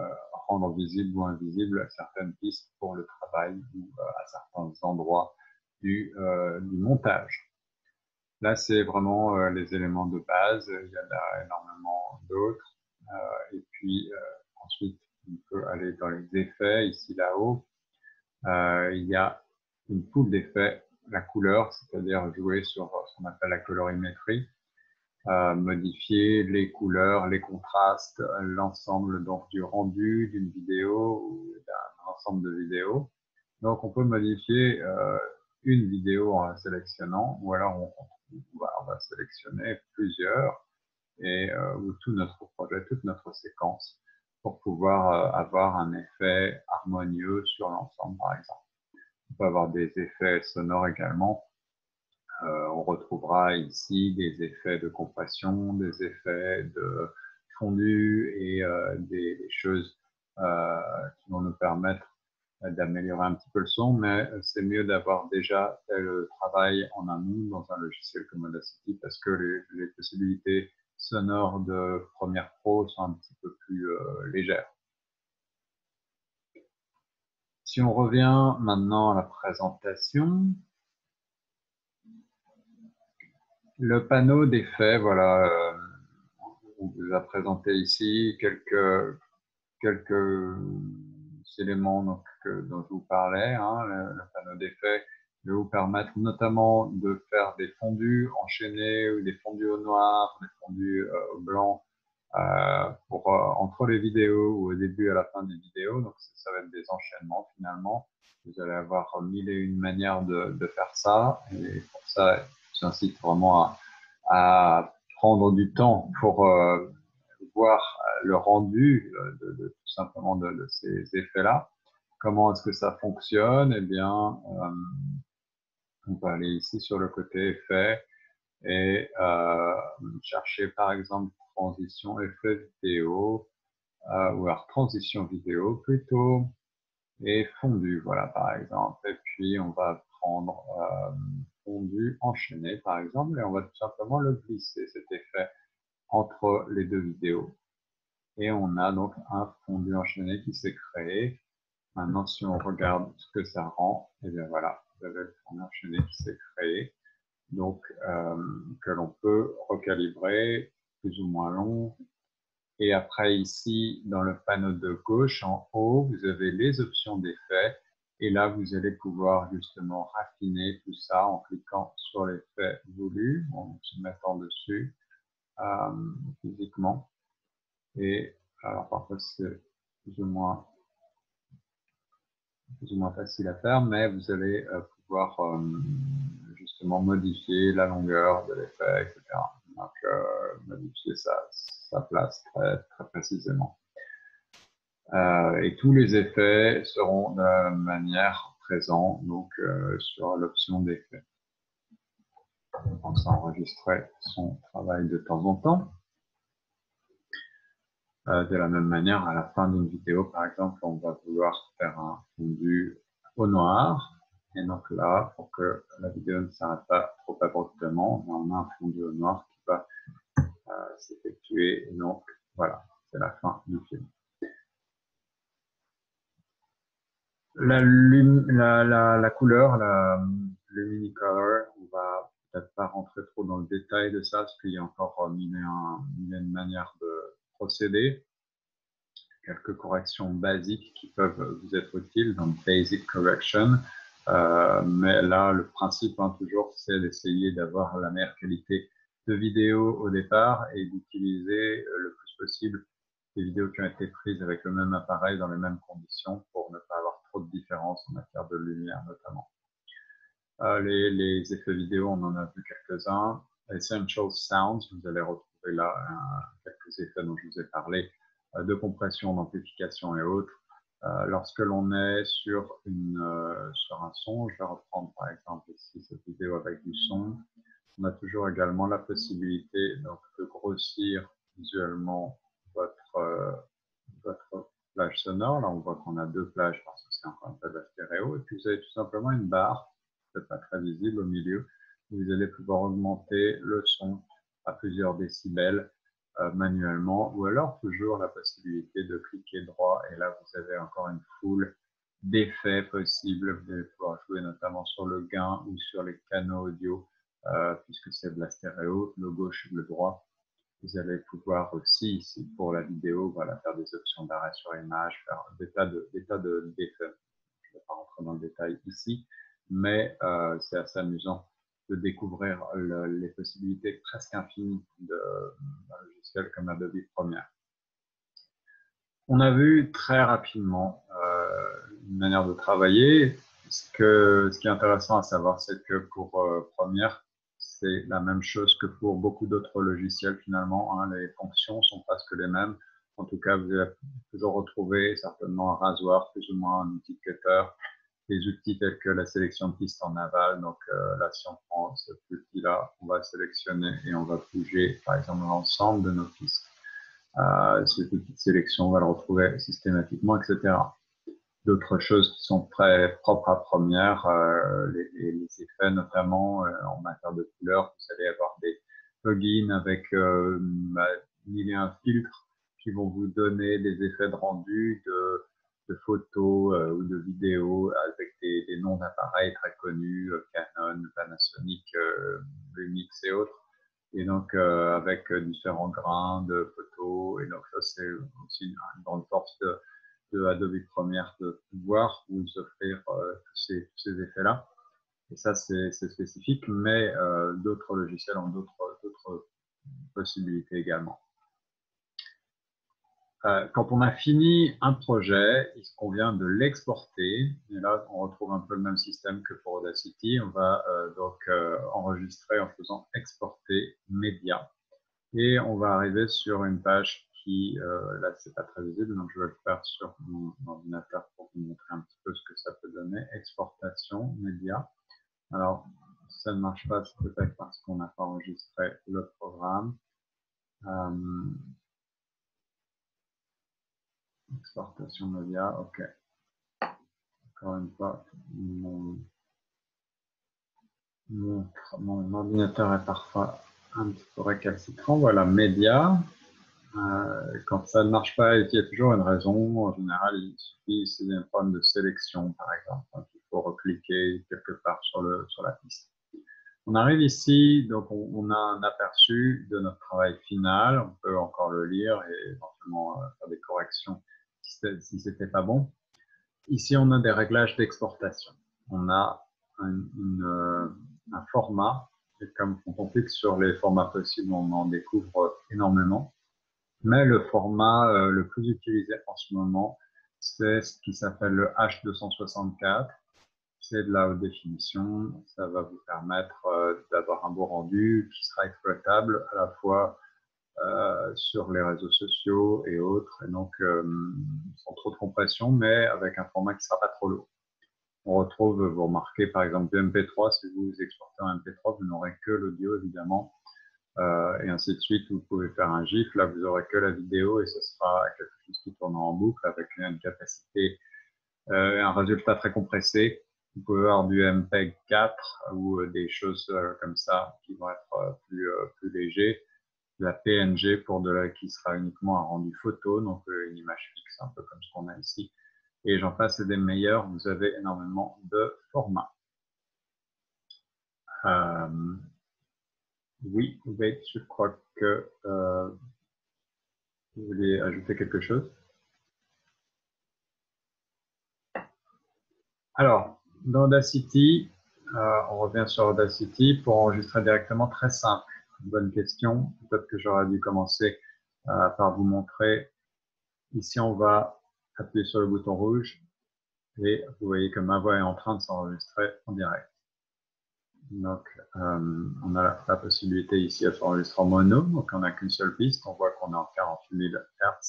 rendre visibles ou invisibles certaines pistes pour le travail ou à certains endroits du montage. Là, c'est vraiment les éléments de base. Il y en a énormément d'autres. Et puis, ensuite, on peut aller dans les effets, ici, là-haut. Il y a une poule d'effets, la couleur, c'est-à-dire jouer sur ce qu'on appelle la colorimétrie, modifier les couleurs, les contrastes, l'ensemble donc du rendu d'une vidéo ou d'un ensemble de vidéos. Donc, on peut modifier une vidéo en la sélectionnant, ou alors on va sélectionner plusieurs et ou tout notre projet, toute notre séquence pour pouvoir avoir un effet harmonieux sur l'ensemble, par exemple. On peut avoir des effets sonores également. On retrouvera ici des effets de compression, des effets de fondu et des choses qui vont nous permettre d'améliorer un petit peu le son, mais c'est mieux d'avoir déjà fait le travail en amont dans un logiciel comme Audacity parce que les possibilités sonores de Premiere Pro sont un petit peu plus légères. Si on revient maintenant à la présentation, le panneau d'effets, voilà, on vous a présenté ici quelques éléments donc, dont je vous parlais. Hein, le panneau d'effets va vous permettre notamment de faire des fondus enchaînés ou des fondus au noir, des fondus au blanc entre les vidéos ou au début et à la fin des vidéos. Donc ça va être des enchaînements finalement. Vous allez avoir mille et une manières de faire ça. Et pour ça, j'incite vraiment à prendre du temps pour voir le rendu tout simplement de ces effets-là. Comment est-ce que ça fonctionne? Eh bien, on va aller ici sur le côté effet et chercher par exemple transition effet vidéo ou alors transition vidéo plutôt et fondu, voilà par exemple. Et puis on va prendre fondu enchaîné par exemple et on va tout simplement le glisser cet effet entre les deux vidéos. Et on a donc un fondu enchaîné qui s'est créé. Maintenant, si on regarde ce que ça rend, et bien voilà, vous avez le fondu enchaîné qui s'est créé, donc que l'on peut recalibrer plus ou moins long. Et après ici, dans le panneau de gauche en haut, vous avez les options d'effets. Et là, vous allez pouvoir justement raffiner tout ça en cliquant sur l'effet voulu, en se mettant dessus physiquement. Et alors parfois c'est plus ou moins facile à faire, mais vous allez pouvoir justement modifier la longueur de l'effet, etc. Donc modifier sa place très, très précisément. Et tous les effets seront de la même manière présents donc sur l'option d'effet. On pense à enregistrer son travail de temps en temps. De la même manière, à la fin d'une vidéo, par exemple, on va vouloir faire un fondu au noir. Et donc là, pour que la vidéo ne s'arrête pas trop abruptement, on a un fondu au noir qui va s'effectuer. Et donc, voilà, c'est la fin du film. La couleur, la Luminicolor, on va peut-être pas rentrer trop dans le détail de ça, parce qu'il y a encore mille et une manières de procéder. Quelques corrections basiques qui peuvent vous être utiles dans Basic Correction. Mais là, le principe, toujours, c'est d'essayer d'avoir la meilleure qualité de vidéo au départ et d'utiliser le plus possible des vidéos qui ont été prises avec le même appareil dans les mêmes conditions pour ne pas avoir trop de différences en matière de lumière notamment. Les effets vidéo, on en a vu quelques-uns. Essential Sounds, vous allez retrouver là quelques effets dont je vous ai parlé, de compression, d'amplification et autres. Lorsque l'on est sur un son, je vais reprendre par exemple ici cette vidéo avec du son, on a toujours également la possibilité donc, de grossir visuellement votre plage sonore. Là, on voit qu'on a deux plages parce que c'est encore un peu de la stéréo. Et puis, vous avez tout simplement une barre, peut-être pas très visible au milieu, où vous allez pouvoir augmenter le son à plusieurs décibels manuellement, ou alors toujours la possibilité de cliquer droit, et là vous avez encore une foule d'effets possibles. Vous allez pouvoir jouer notamment sur le gain ou sur les canaux audio, puisque c'est de la stéréo, le gauche et le droit. Vous allez pouvoir aussi, ici, pour la vidéo, voilà, faire des options d'arrêt sur image, faire des tas d'effets. Je ne vais pas rentrer dans le détail ici, mais c'est assez amusant de découvrir les possibilités presque infinies d'un logiciel comme Adobe Premiere. On a vu très rapidement une manière de travailler. Ce qui est intéressant à savoir, c'est que pour Premiere, c'est la même chose que pour beaucoup d'autres logiciels finalement, hein. Les fonctions sont presque les mêmes. En tout cas, vous allez toujours retrouver certainement un rasoir, plus ou moins un outil cutter, des outils tels que la sélection de pistes en aval. Donc là, si on prend cet outil-là, on va sélectionner et on va bouger par exemple l'ensemble de nos pistes. Cette petite sélection, on va le retrouver systématiquement, etc. D'autres choses qui sont très propres à Premiere, les effets notamment en matière de couleurs. Vous allez avoir des plugins avec mille et un filtres qui vont vous donner des effets de rendu de photos ou de vidéos avec des noms d'appareils très connus, Canon, Panasonic, Lumix et autres. Et donc avec différents grains de photos. Et donc ça, c'est aussi une grande force de Adobe Premiere de pouvoir vous offrir tous ces effets-là. Et ça, c'est spécifique, mais d'autres logiciels ont d'autres possibilités également. Quand on a fini un projet, il convient de l'exporter. Et là, on retrouve un peu le même système que pour Audacity. On va donc enregistrer en faisant exporter média. Et on va arriver sur une page qui, là, c'est pas très visible, donc je vais le faire sur mon ordinateur pour vous montrer un petit peu ce que ça peut donner. Exportation, média. Alors, si ça ne marche pas, c'est peut-être parce qu'on n'a pas enregistré le programme. Exportation média, ok. Encore une fois, mon ordinateur est parfois un petit peu récalcitrant. Voilà, média. Quand ça ne marche pas, il y a toujours une raison. En général, il suffit, s'il y a un problème de sélection, par exemple. Donc, il faut recliquer quelque part sur la piste. On arrive ici, donc on a un aperçu de notre travail final. On peut encore le lire et éventuellement faire des corrections si c'était pas bon. Ici, on a des réglages d'exportation. On a un format, et comme on clique sur les formats possibles, on en découvre énormément. Mais le format le plus utilisé en ce moment, c'est ce qui s'appelle le H264. C'est de la haute définition. Ça va vous permettre d'avoir un beau rendu qui sera exploitable à la fois sur les réseaux sociaux et autres, et donc sans trop de compression, mais avec un format qui ne sera pas trop lourd. On retrouve, vous remarquez par exemple du MP3, si vous exportez en MP3, vous n'aurez que l'audio évidemment, et ainsi de suite. Vous pouvez faire un GIF, là vous aurez que la vidéo et ce sera quelque chose qui tourne en boucle avec une capacité, un résultat très compressé. Vous pouvez avoir du MPEG 4 ou des choses comme ça qui vont être plus légers. La PNG qui sera uniquement un rendu photo, donc une image fixe, un peu comme ce qu'on a ici. Et j'en passe et des meilleurs, vous avez énormément de formats. Oui, wait, je crois que vous voulez ajouter quelque chose. Alors, dans Audacity, on revient sur Audacity pour enregistrer directement, très simple. Bonne question. Peut-être que j'aurais dû commencer par vous montrer. Ici, on va appuyer sur le bouton rouge et vous voyez que ma voix est en train de s'enregistrer en direct. Donc, on a la possibilité ici à s'enregistrer en mono, donc on n'a qu'une seule piste. On voit qu'on est en 48 000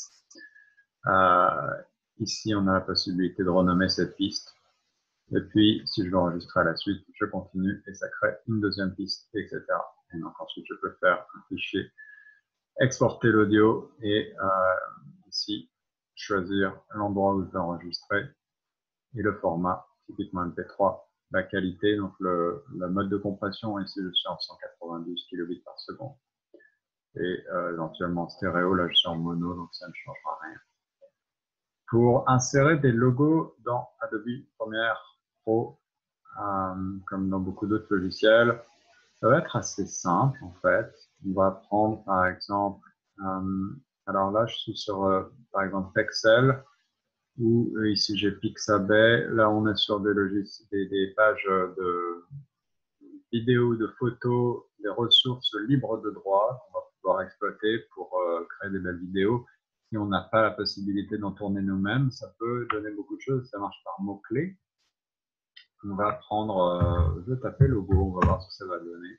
Hz. Ici, on a la possibilité de renommer cette piste. Et puis, si je veux enregistrer à la suite, je continue et ça crée une deuxième piste, etc. Et donc ensuite, je peux faire un fichier, exporter l'audio et ici, choisir l'endroit où je vais enregistrer et le format, typiquement MP3, la qualité, donc le mode de compression, ici je suis en 192 kilobits par seconde. et éventuellement stéréo. Là, je suis en mono, donc ça ne changera rien. Pour insérer des logos dans Adobe Premiere Pro, comme dans beaucoup d'autres logiciels, ça va être assez simple en fait. On va prendre par exemple, alors là je suis sur par exemple Pexel, ou ici j'ai Pixabay. Là on est sur des pages de vidéos, de photos, des ressources libres de droit qu'on va pouvoir exploiter pour créer des belles vidéos. Si on n'a pas la possibilité d'en tourner nous-mêmes, ça peut donner beaucoup de choses. Ça marche par mots-clés. On va prendre, je vais taper logo, on va voir ce que ça va donner.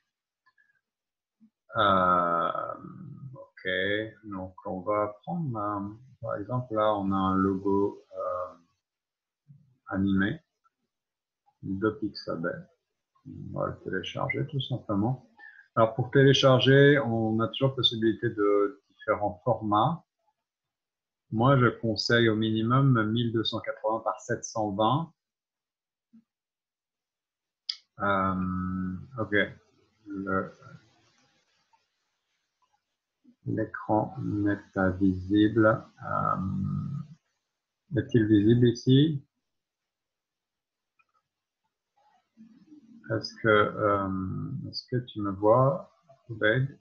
Ok, donc on va prendre, par exemple, là on a un logo animé de Pixabay. On va le télécharger tout simplement. Alors pour télécharger, on a toujours possibilité de différents formats. Moi, je conseille au minimum 1280 par 720. Ok, l'écran n'est pas visible. Est-il visible ici? Est-ce que tu me vois, Obeid?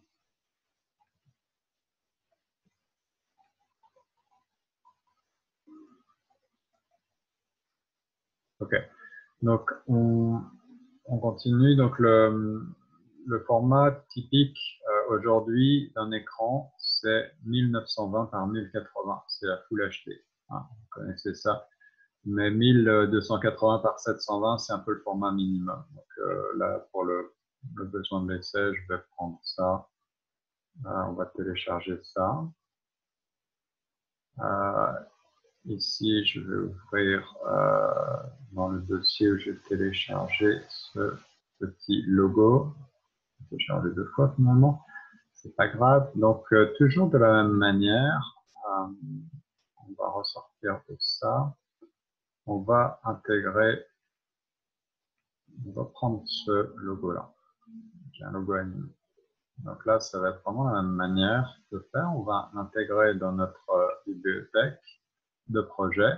Ok. Donc, on continue. Donc, le format typique aujourd'hui d'un écran, c'est 1920 par 1080. C'est la Full HD. Hein, vous connaissez ça. Mais 1280 par 720, c'est un peu le format minimum. Donc là, pour le besoin de l'essai, je vais prendre ça. On va télécharger ça. Ici, je vais ouvrir dans le dossier où j'ai téléchargé ce petit logo. J'ai téléchargé 2 fois finalement. C'est pas grave. Donc, toujours de la même manière, on va ressortir de ça. On va intégrer, on va prendre ce logo-là. J'ai un logo animé. Donc là, ça va être vraiment la même manière de faire. On va l'intégrer dans notre bibliothèque de projet.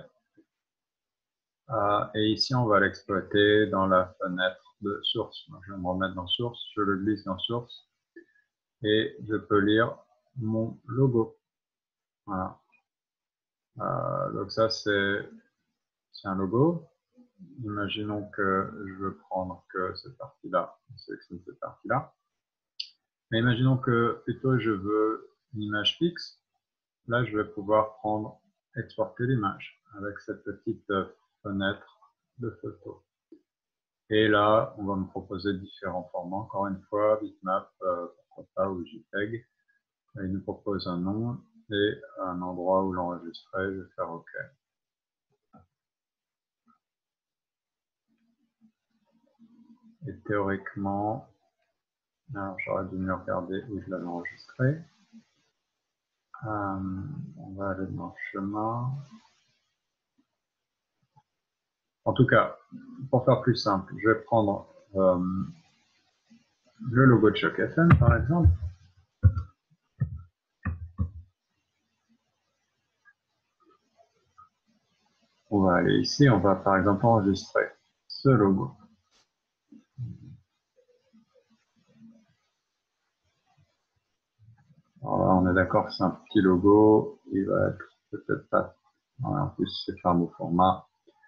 Et ici, on va l'exploiter dans la fenêtre de source. Donc, je vais me remettre dans source, je le glisse dans source et je peux lire mon logo. Voilà. Donc ça, c'est un logo. Imaginons que je veux prendre que cette partie-là, je sélectionne cette partie-là. Mais imaginons que plutôt je veux une image fixe. Là, je vais pouvoir prendre, exporter l'image avec cette petite fenêtre de photo. Et là, on va me proposer différents formats. Encore une fois, bitmap, pourquoi pas, ou JPEG. Il nous propose un nom et un endroit où l'enregistrer. Je vais faire OK. Et théoriquement, j'aurais dû mieux regarder où je l'avais enregistré. On va aller dans le chemin. En tout cas, pour faire plus simple, je vais prendre le logo de Choc FM, par exemple. On va aller ici, on va par exemple enregistrer ce logo. Alors là, on est d'accord que c'est un petit logo, il va être peut-être pas... En plus, c'est un beau format.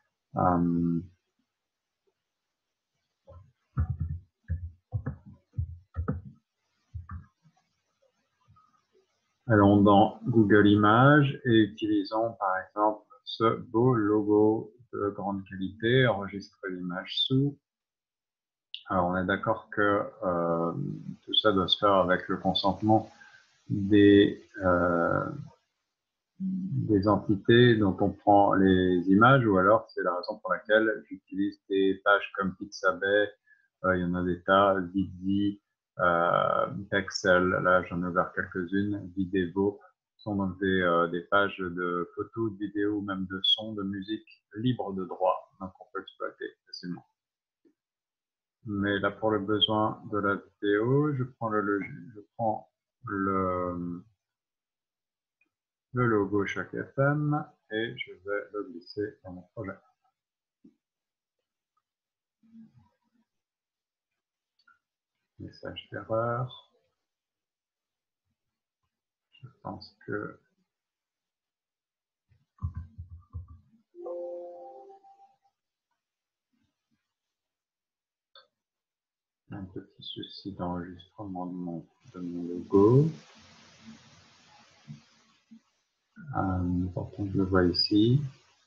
Allons dans Google Images et utilisons par exemple ce beau logo de grande qualité, enregistrer l'image sous. Alors on est d'accord que tout ça doit se faire avec le consentement des entités dont on prend les images, ou alors c'est la raison pour laquelle j'utilise des pages comme Pixabay, il y en a des tas, Vidzi, Pexel, là j'en ai ouvert quelques-unes, Videvo, sont donc des pages de photos, de vidéos, ou même de sons, de musique libre de droit, donc on peut exploiter facilement. Mais là, pour le besoin de la vidéo, je prends le logo Choc FM et je vais le glisser dans mon projet. Message d'erreur. Je pense que un petit souci d'enregistrement de mon logo. Pourtant, je le vois ici.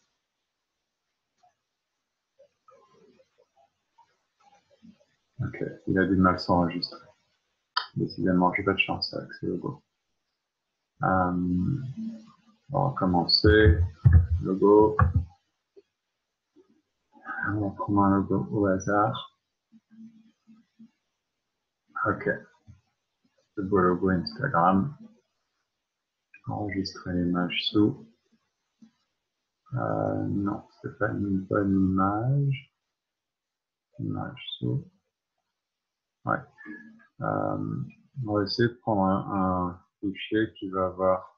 Ok, il a du mal s'enregistrer. Décidément, j'ai pas de chance avec ce logo. On va recommencer. Logo. On va prendre un logo au hasard. Ok. Ce beau logo Instagram. Enregistrer l'image sous. Non, c'est pas une bonne image. Image sous. Ouais. On va essayer de prendre un fichier qui va avoir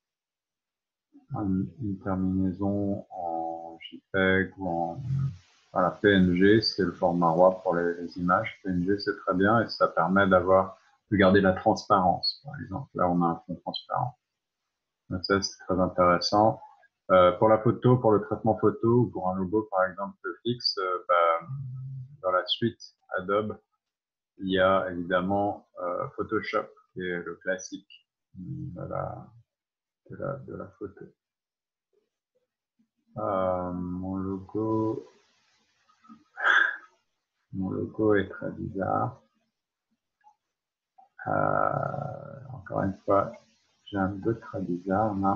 une terminaison en JPEG ou en voilà, PNG, c'est le format roi pour les images. PNG, c'est très bien et ça permet de garder la transparence, par exemple. Là, on a un fond transparent. Donc ça, c'est très intéressant. Pour la photo, pour le traitement photo ou pour un logo, par exemple, fixe, dans la suite Adobe, il y a évidemment Photoshop, qui est le classique de la photo. Mon logo est très bizarre. Encore une fois, j'ai un peu très bizarre là.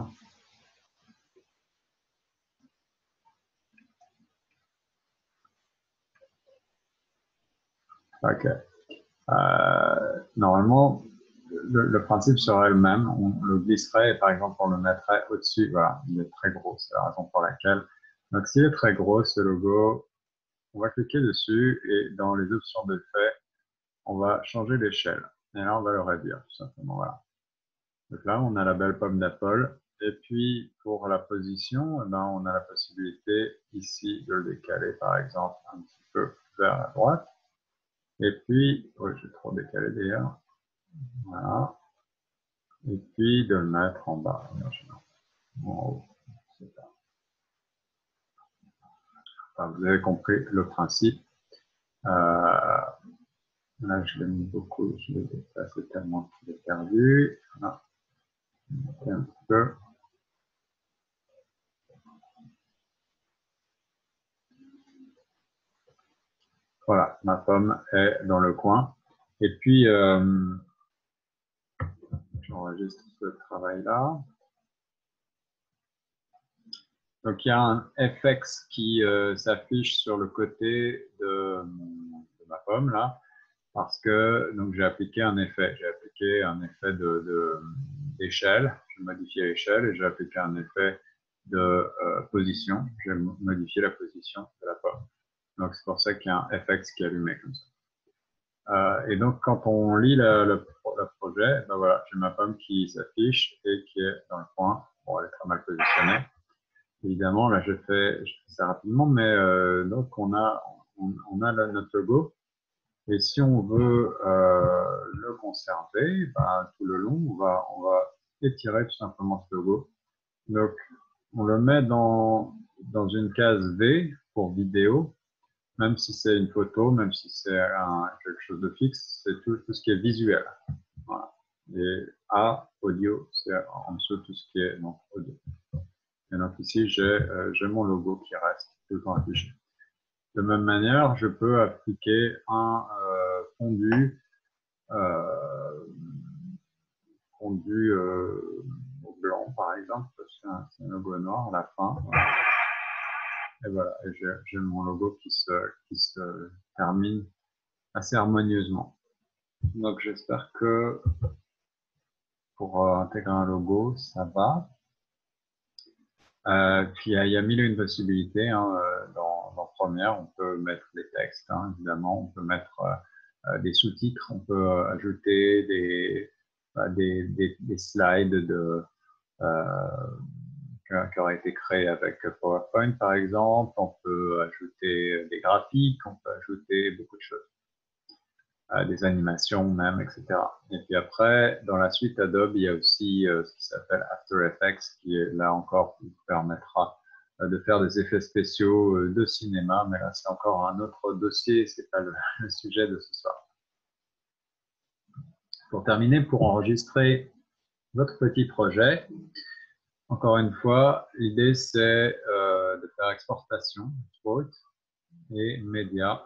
Ok. Normalement, le principe serait le même. On le glisserait et par exemple on le mettrait au-dessus. Voilà, il est très gros. C'est la raison pour laquelle. Donc s'il est très gros, ce logo, on va cliquer dessus et dans les options d'effet, on va changer l'échelle. Et là, on va le réduire tout simplement. Voilà. Donc là, on a la belle pomme d'Apple. Et puis, pour la position, eh ben, on a la possibilité ici de le décaler, par exemple, un petit peu vers la droite. Et puis, oh, j'ai trop décalé d'ailleurs. Voilà. Et puis, de le mettre en bas, en haut. Enfin, vous avez compris le principe. Là, je l'ai mis beaucoup, je l'ai déplacé tellement qu'il est perdu. Voilà. Un petit peu. Voilà, ma pomme est dans le coin. Et puis, j'enregistre ce travail-là. Donc, il y a un FX qui s'affiche sur le côté de ma pomme, là, parce que donc j'ai appliqué un effet. J'ai appliqué un effet d'échelle. J'ai modifié l'échelle et j'ai appliqué un effet de position. J'ai modifié la position de la pomme. Donc, c'est pour ça qu'il y a un FX qui est allumé comme ça. Et donc, quand on lit le projet, ben voilà, j'ai ma pomme qui s'affiche et qui est dans le coin. Bon, elle est très mal positionnée. Évidemment, là, je fais ça rapidement, mais donc on a notre logo. Et si on veut le conserver, ben, tout le long, on va étirer tout simplement ce logo. Donc, on le met dans une case V pour vidéo. Même si c'est une photo, même si c'est quelque chose de fixe, c'est tout ce qui est visuel. Voilà. Et A, audio, c'est en dessous tout ce qui est donc, audio. Et donc ici, j'ai mon logo qui reste tout le temps affiché. De même manière, je peux appliquer un fondu au blanc, par exemple, parce que c'est un logo noir à la fin. Voilà. Et voilà, j'ai mon logo qui se termine assez harmonieusement. Donc j'espère que pour intégrer un logo, ça va. Puis il y a mille et une possibilités. Hein, dans Première, on peut mettre des textes, hein, évidemment. On peut mettre des sous-titres. On peut ajouter des slides qui auraient été créés avec PowerPoint, par exemple. On peut ajouter des graphiques, on peut ajouter beaucoup de choses. Des animations même, etc. Et puis après, dans la suite Adobe, il y a aussi ce qui s'appelle After Effects, qui est là encore vous permettra de faire des effets spéciaux de cinéma, mais là c'est encore un autre dossier, c'est pas le sujet de ce soir. Pour terminer, pour enregistrer votre petit projet, encore une fois, l'idée c'est de faire exportation, export, et média.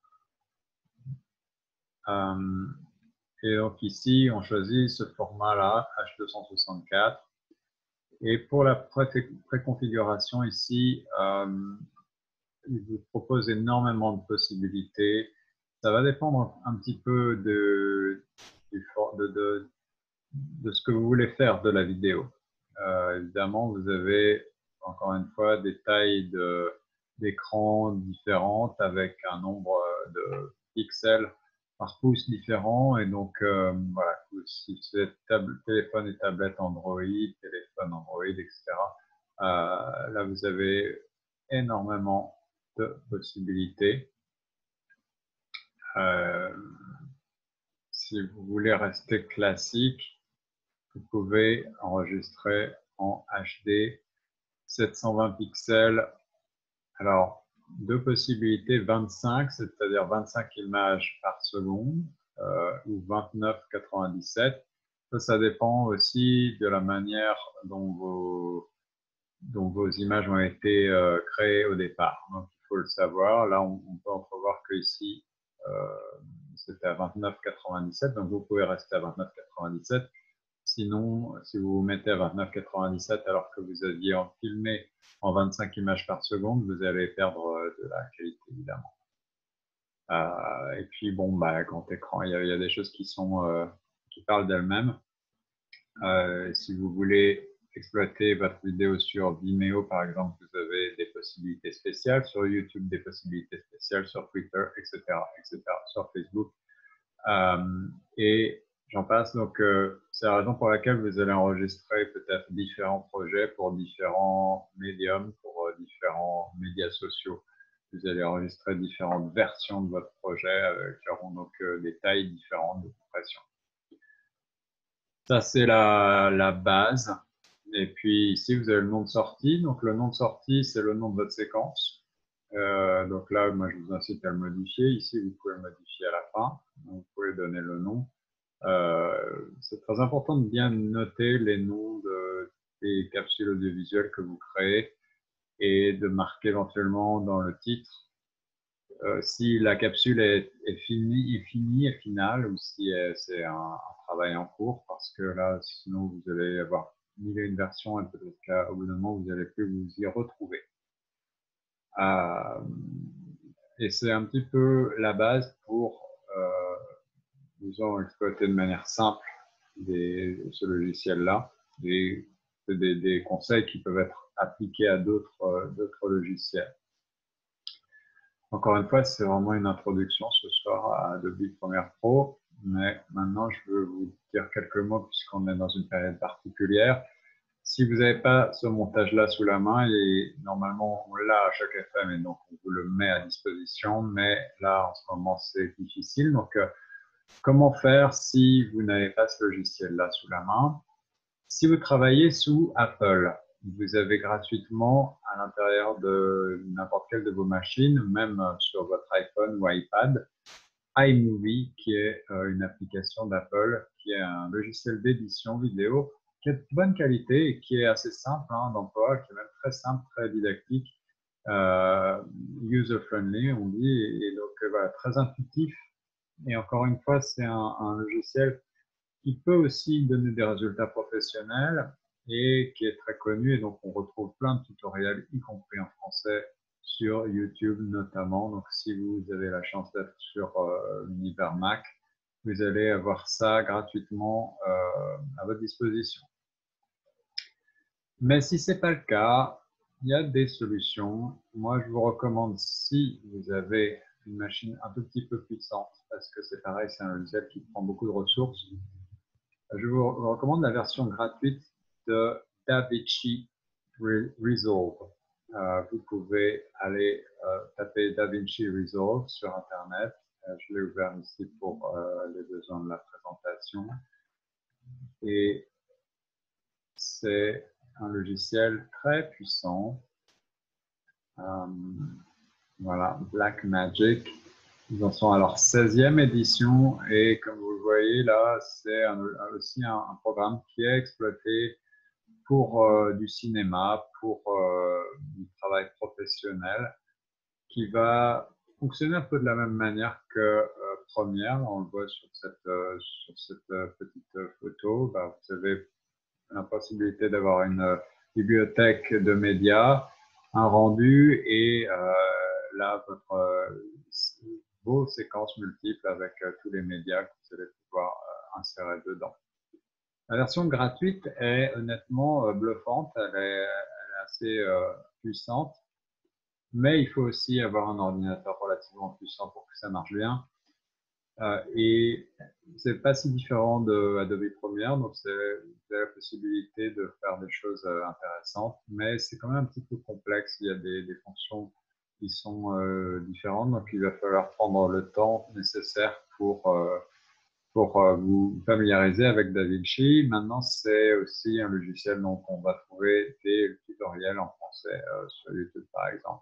Et donc ici, on choisit ce format-là, H264. Et pour la préconfiguration ici, il vous propose énormément de possibilités. Ça va dépendre un petit peu de ce que vous voulez faire de la vidéo. Évidemment, vous avez encore une fois des tailles d'écran différentes avec un nombre de pixels par pouce différents. Et donc, voilà, si vous êtes téléphone et tablette Android, téléphone Android, etc., là, vous avez énormément de possibilités. Si vous voulez rester classique, vous pouvez enregistrer en HD 720 pixels. Alors, deux possibilités, 25, c'est-à-dire 25 images par seconde, ou 29,97. Ça dépend aussi de la manière dont vos images ont été créées au départ. Donc, il faut le savoir. Là, on peut entrevoir que ici, c'était à 29,97, donc vous pouvez rester à 29,97. Sinon, si vous vous mettez à 29,97 alors que vous aviez filmé en 25 images par seconde, vous allez perdre de la qualité, évidemment. Et puis, bon, grand écran, il y a des choses qui parlent d'elles-mêmes. Si vous voulez exploiter votre vidéo sur Vimeo, par exemple, vous avez des possibilités spéciales. Sur YouTube, des possibilités spéciales. Sur Twitter, etc., etc. Sur Facebook. Et j'en passe. Donc, c'est la raison pour laquelle vous allez enregistrer peut-être différents projets pour différents médiums, pour différents médias sociaux. Vous allez enregistrer différentes versions de votre projet qui auront donc des tailles différentes de compression. Ça, c'est la base. Et puis ici, vous avez le nom de sortie. Donc, le nom de sortie, c'est le nom de votre séquence. Donc là, moi, je vous incite à le modifier. Ici, vous pouvez le modifier à la fin. Donc, vous pouvez donner le nom. C'est très important de bien noter les noms des capsules audiovisuelles que vous créez et de marquer éventuellement dans le titre si la capsule est finie, finale, ou si c'est un travail en cours, parce que là, sinon, vous allez avoir mille et une versions et peut-être qu'au bout d'un moment, vous n'allez plus vous y retrouver. Et c'est un petit peu la base pour, disons, exploiter de manière simple ce logiciel-là. C'est des conseils qui peuvent être appliqués à d'autres logiciels. Encore une fois, c'est vraiment une introduction ce soir à Adobe Premiere Pro, mais maintenant je veux vous dire quelques mots puisqu'on est dans une période particulière. Si vous n'avez pas ce montage-là sous la main, et normalement on l'a à chaque FM et donc on vous le met à disposition, mais là en ce moment c'est difficile. Donc comment faire si vous n'avez pas ce logiciel-là sous la main? Si vous travaillez sous Apple, vous avez gratuitement à l'intérieur de n'importe quelle de vos machines, même sur votre iPhone ou iPad, iMovie, qui est une application d'Apple, qui est un logiciel d'édition vidéo qui est de bonne qualité et qui est assez simple d'emploi, qui est même très simple, très didactique, user-friendly, on dit, et donc voilà, très intuitif. Et encore une fois, c'est un logiciel qui peut aussi donner des résultats professionnels et qui est très connu. Et donc, on retrouve plein de tutoriels, y compris en français, sur YouTube notamment. Donc, si vous avez la chance d'être sur l'univers Mac, vous allez avoir ça gratuitement à votre disposition. Mais si ce n'est pas le cas, il y a des solutions. Moi, je vous recommande, si vous avez une machine un tout petit peu puissante, parce que c'est pareil, c'est un logiciel qui prend beaucoup de ressources, Je vous recommande la version gratuite de DaVinci Resolve. Vous pouvez aller taper DaVinci Resolve sur Internet. Je l'ai ouvert ici pour les besoins de la présentation. Et c'est un logiciel très puissant. Voilà, Blackmagic. Ils en sont à leur 16e édition et comme vous le voyez là, c'est aussi un programme qui est exploité pour du cinéma, pour du travail professionnel, qui va fonctionner un peu de la même manière que Premiere. On le voit sur cette petite photo. Bah, vous avez la possibilité d'avoir une bibliothèque de médias, un rendu et là, vos séquences multiples avec tous les médias que vous allez pouvoir insérer dedans. La version gratuite est honnêtement bluffante, elle est assez puissante, mais il faut aussi avoir un ordinateur relativement puissant pour que ça marche bien. Et c'est pas si différent de Adobe Premiere, donc vous avez la possibilité de faire des choses intéressantes, mais c'est quand même un petit peu complexe. Il y a des fonctions qui sont différentes, donc il va falloir prendre le temps nécessaire pour vous familiariser avec DaVinci. Maintenant, c'est aussi un logiciel dont on va trouver des tutoriels en français sur YouTube, par exemple.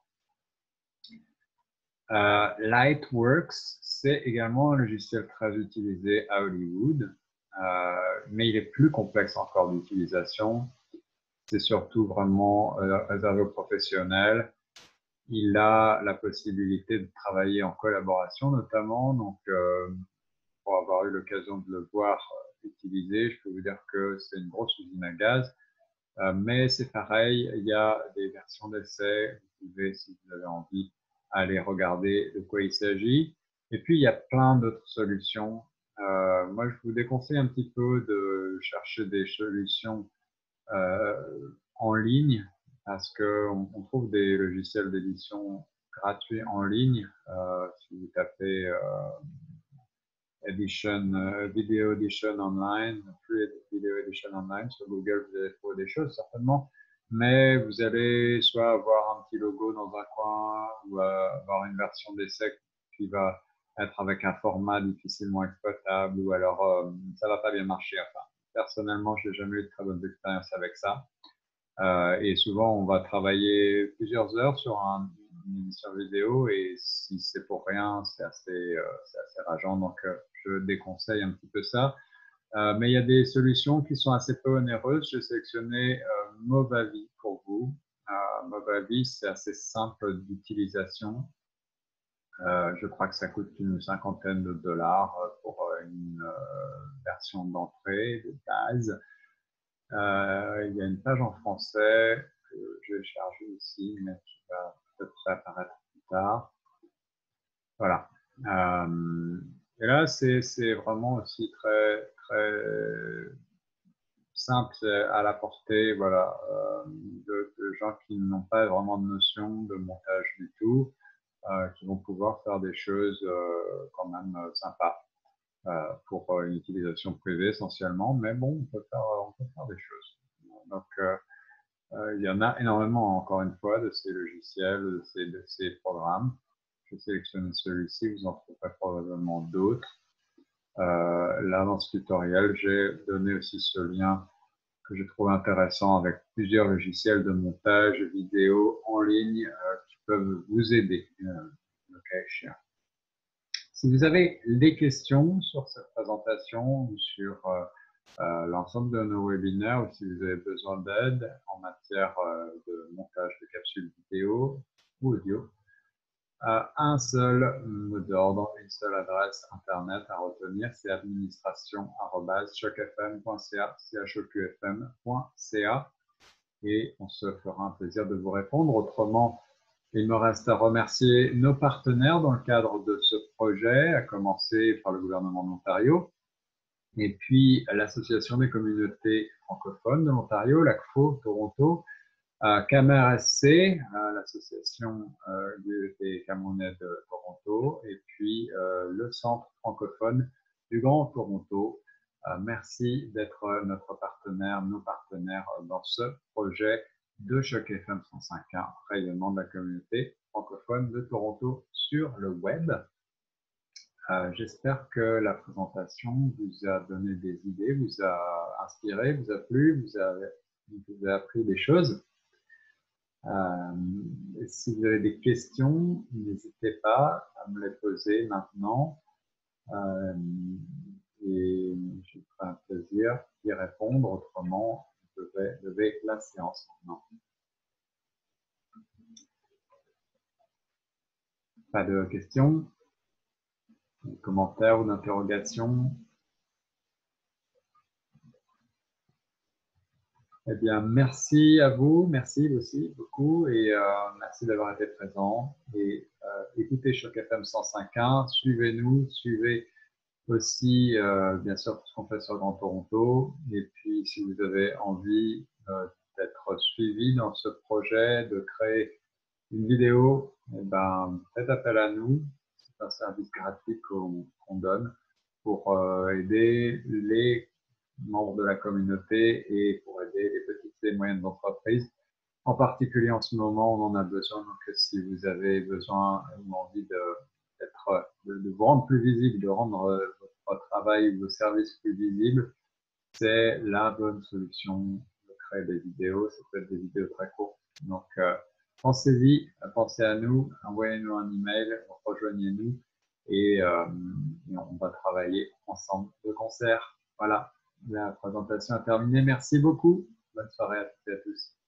Lightworks, c'est également un logiciel très utilisé à Hollywood, mais il est plus complexe encore d'utilisation. C'est surtout vraiment réservé aux professionnels. Il a la possibilité de travailler en collaboration notamment, donc pour avoir eu l'occasion de le voir utiliser, je peux vous dire que c'est une grosse usine à gaz, mais c'est pareil, il y a des versions d'essai, vous pouvez, si vous avez envie, aller regarder de quoi il s'agit. Et puis, il y a plein d'autres solutions. Moi, je vous déconseille un petit peu de chercher des solutions en ligne parce qu'on trouve des logiciels d'édition gratuits en ligne. Si vous tapez Video Edition Online, Free Video Edition Online sur Google, vous allez trouver des choses certainement, mais vous allez soit avoir un petit logo dans un coin ou avoir une version d'essai qui va être avec un format difficilement exploitable ou alors ça va pas bien marcher. Enfin, personnellement, je n'ai jamais eu de très bonnes expériences avec ça. Et souvent, on va travailler plusieurs heures sur une édition vidéo et si c'est pour rien, c'est assez rageant. Donc, je déconseille un petit peu ça. Mais il y a des solutions qui sont assez peu onéreuses. J'ai sélectionné Movavi pour vous. Movavi, c'est assez simple d'utilisation. Je crois que ça coûte une $50 pour une version d'entrée, de base. Il y a une page en français que je vais charger ici, mais qui va peut-être apparaître plus tard. Voilà. Et là, c'est vraiment aussi très, très simple à la portée, voilà, de gens qui n'ont pas vraiment de notion de montage du tout, qui vont pouvoir faire des choses quand même sympas pour une utilisation privée essentiellement, mais bon, on peut faire des choses. Donc, il y en a énormément, encore une fois, de ces logiciels, de ces programmes. Je sélectionne celui-ci, vous en trouverez probablement d'autres. Là, dans ce tutoriel, j'ai donné aussi ce lien que je trouve intéressant avec plusieurs logiciels de montage vidéo en ligne qui peuvent vous aider, le cas échéant. Si vous avez des questions sur cette présentation ou sur l'ensemble de nos webinaires ou si vous avez besoin d'aide en matière de montage de capsules vidéo ou audio, un seul mot d'ordre, une seule adresse internet à retenir, c'est administration@chocfm.ca, chocfm.ca, et on se fera un plaisir de vous répondre. Autrement, il me reste à remercier nos partenaires dans le cadre de ce projet, à commencer par le gouvernement de l'Ontario, et puis l'Association des communautés francophones de l'Ontario, l'ACFO Toronto, CAMER-SC, l'association des Camerounais de Toronto, et puis le Centre francophone du Grand Toronto, Merci d'être notre partenaire, nos partenaires dans ce projet de Choc FM 105.1, rayonnement de la communauté francophone de Toronto sur le web. J'espère que la présentation vous a donné des idées, vous a inspiré, vous a plu, vous avez appris des choses. Si vous avez des questions, n'hésitez pas à me les poser maintenant. Et je ferai un plaisir d'y répondre. Autrement, je vais lever la séance maintenant. Pas de questions, de commentaires ou d'interrogations? Eh bien, merci à vous, merci aussi beaucoup, et merci d'avoir été présent. Et écoutez Choc FM 105.1, suivez-nous, suivez aussi, bien sûr, tout ce qu'on fait sur Grand Toronto. Et puis, si vous avez envie d'être suivi dans ce projet, de créer une vidéo, eh ben, faites appel à nous. C'est un service gratuit qu'on donne pour aider les membres de la communauté et pour aider les petites et moyennes entreprises. En particulier en ce moment, on en a besoin. Donc, si vous avez besoin ou envie de vous rendre plus visible, de rendre votre travail ou vos services plus visibles, c'est la bonne solution de créer des vidéos. Ça peut être des vidéos très courtes. Donc, pensez-y, pensez à nous, envoyez-nous un email, rejoignez-nous et on va travailler ensemble de concert. Voilà, la présentation est terminée. Merci beaucoup. Bonne soirée à toutes et à tous.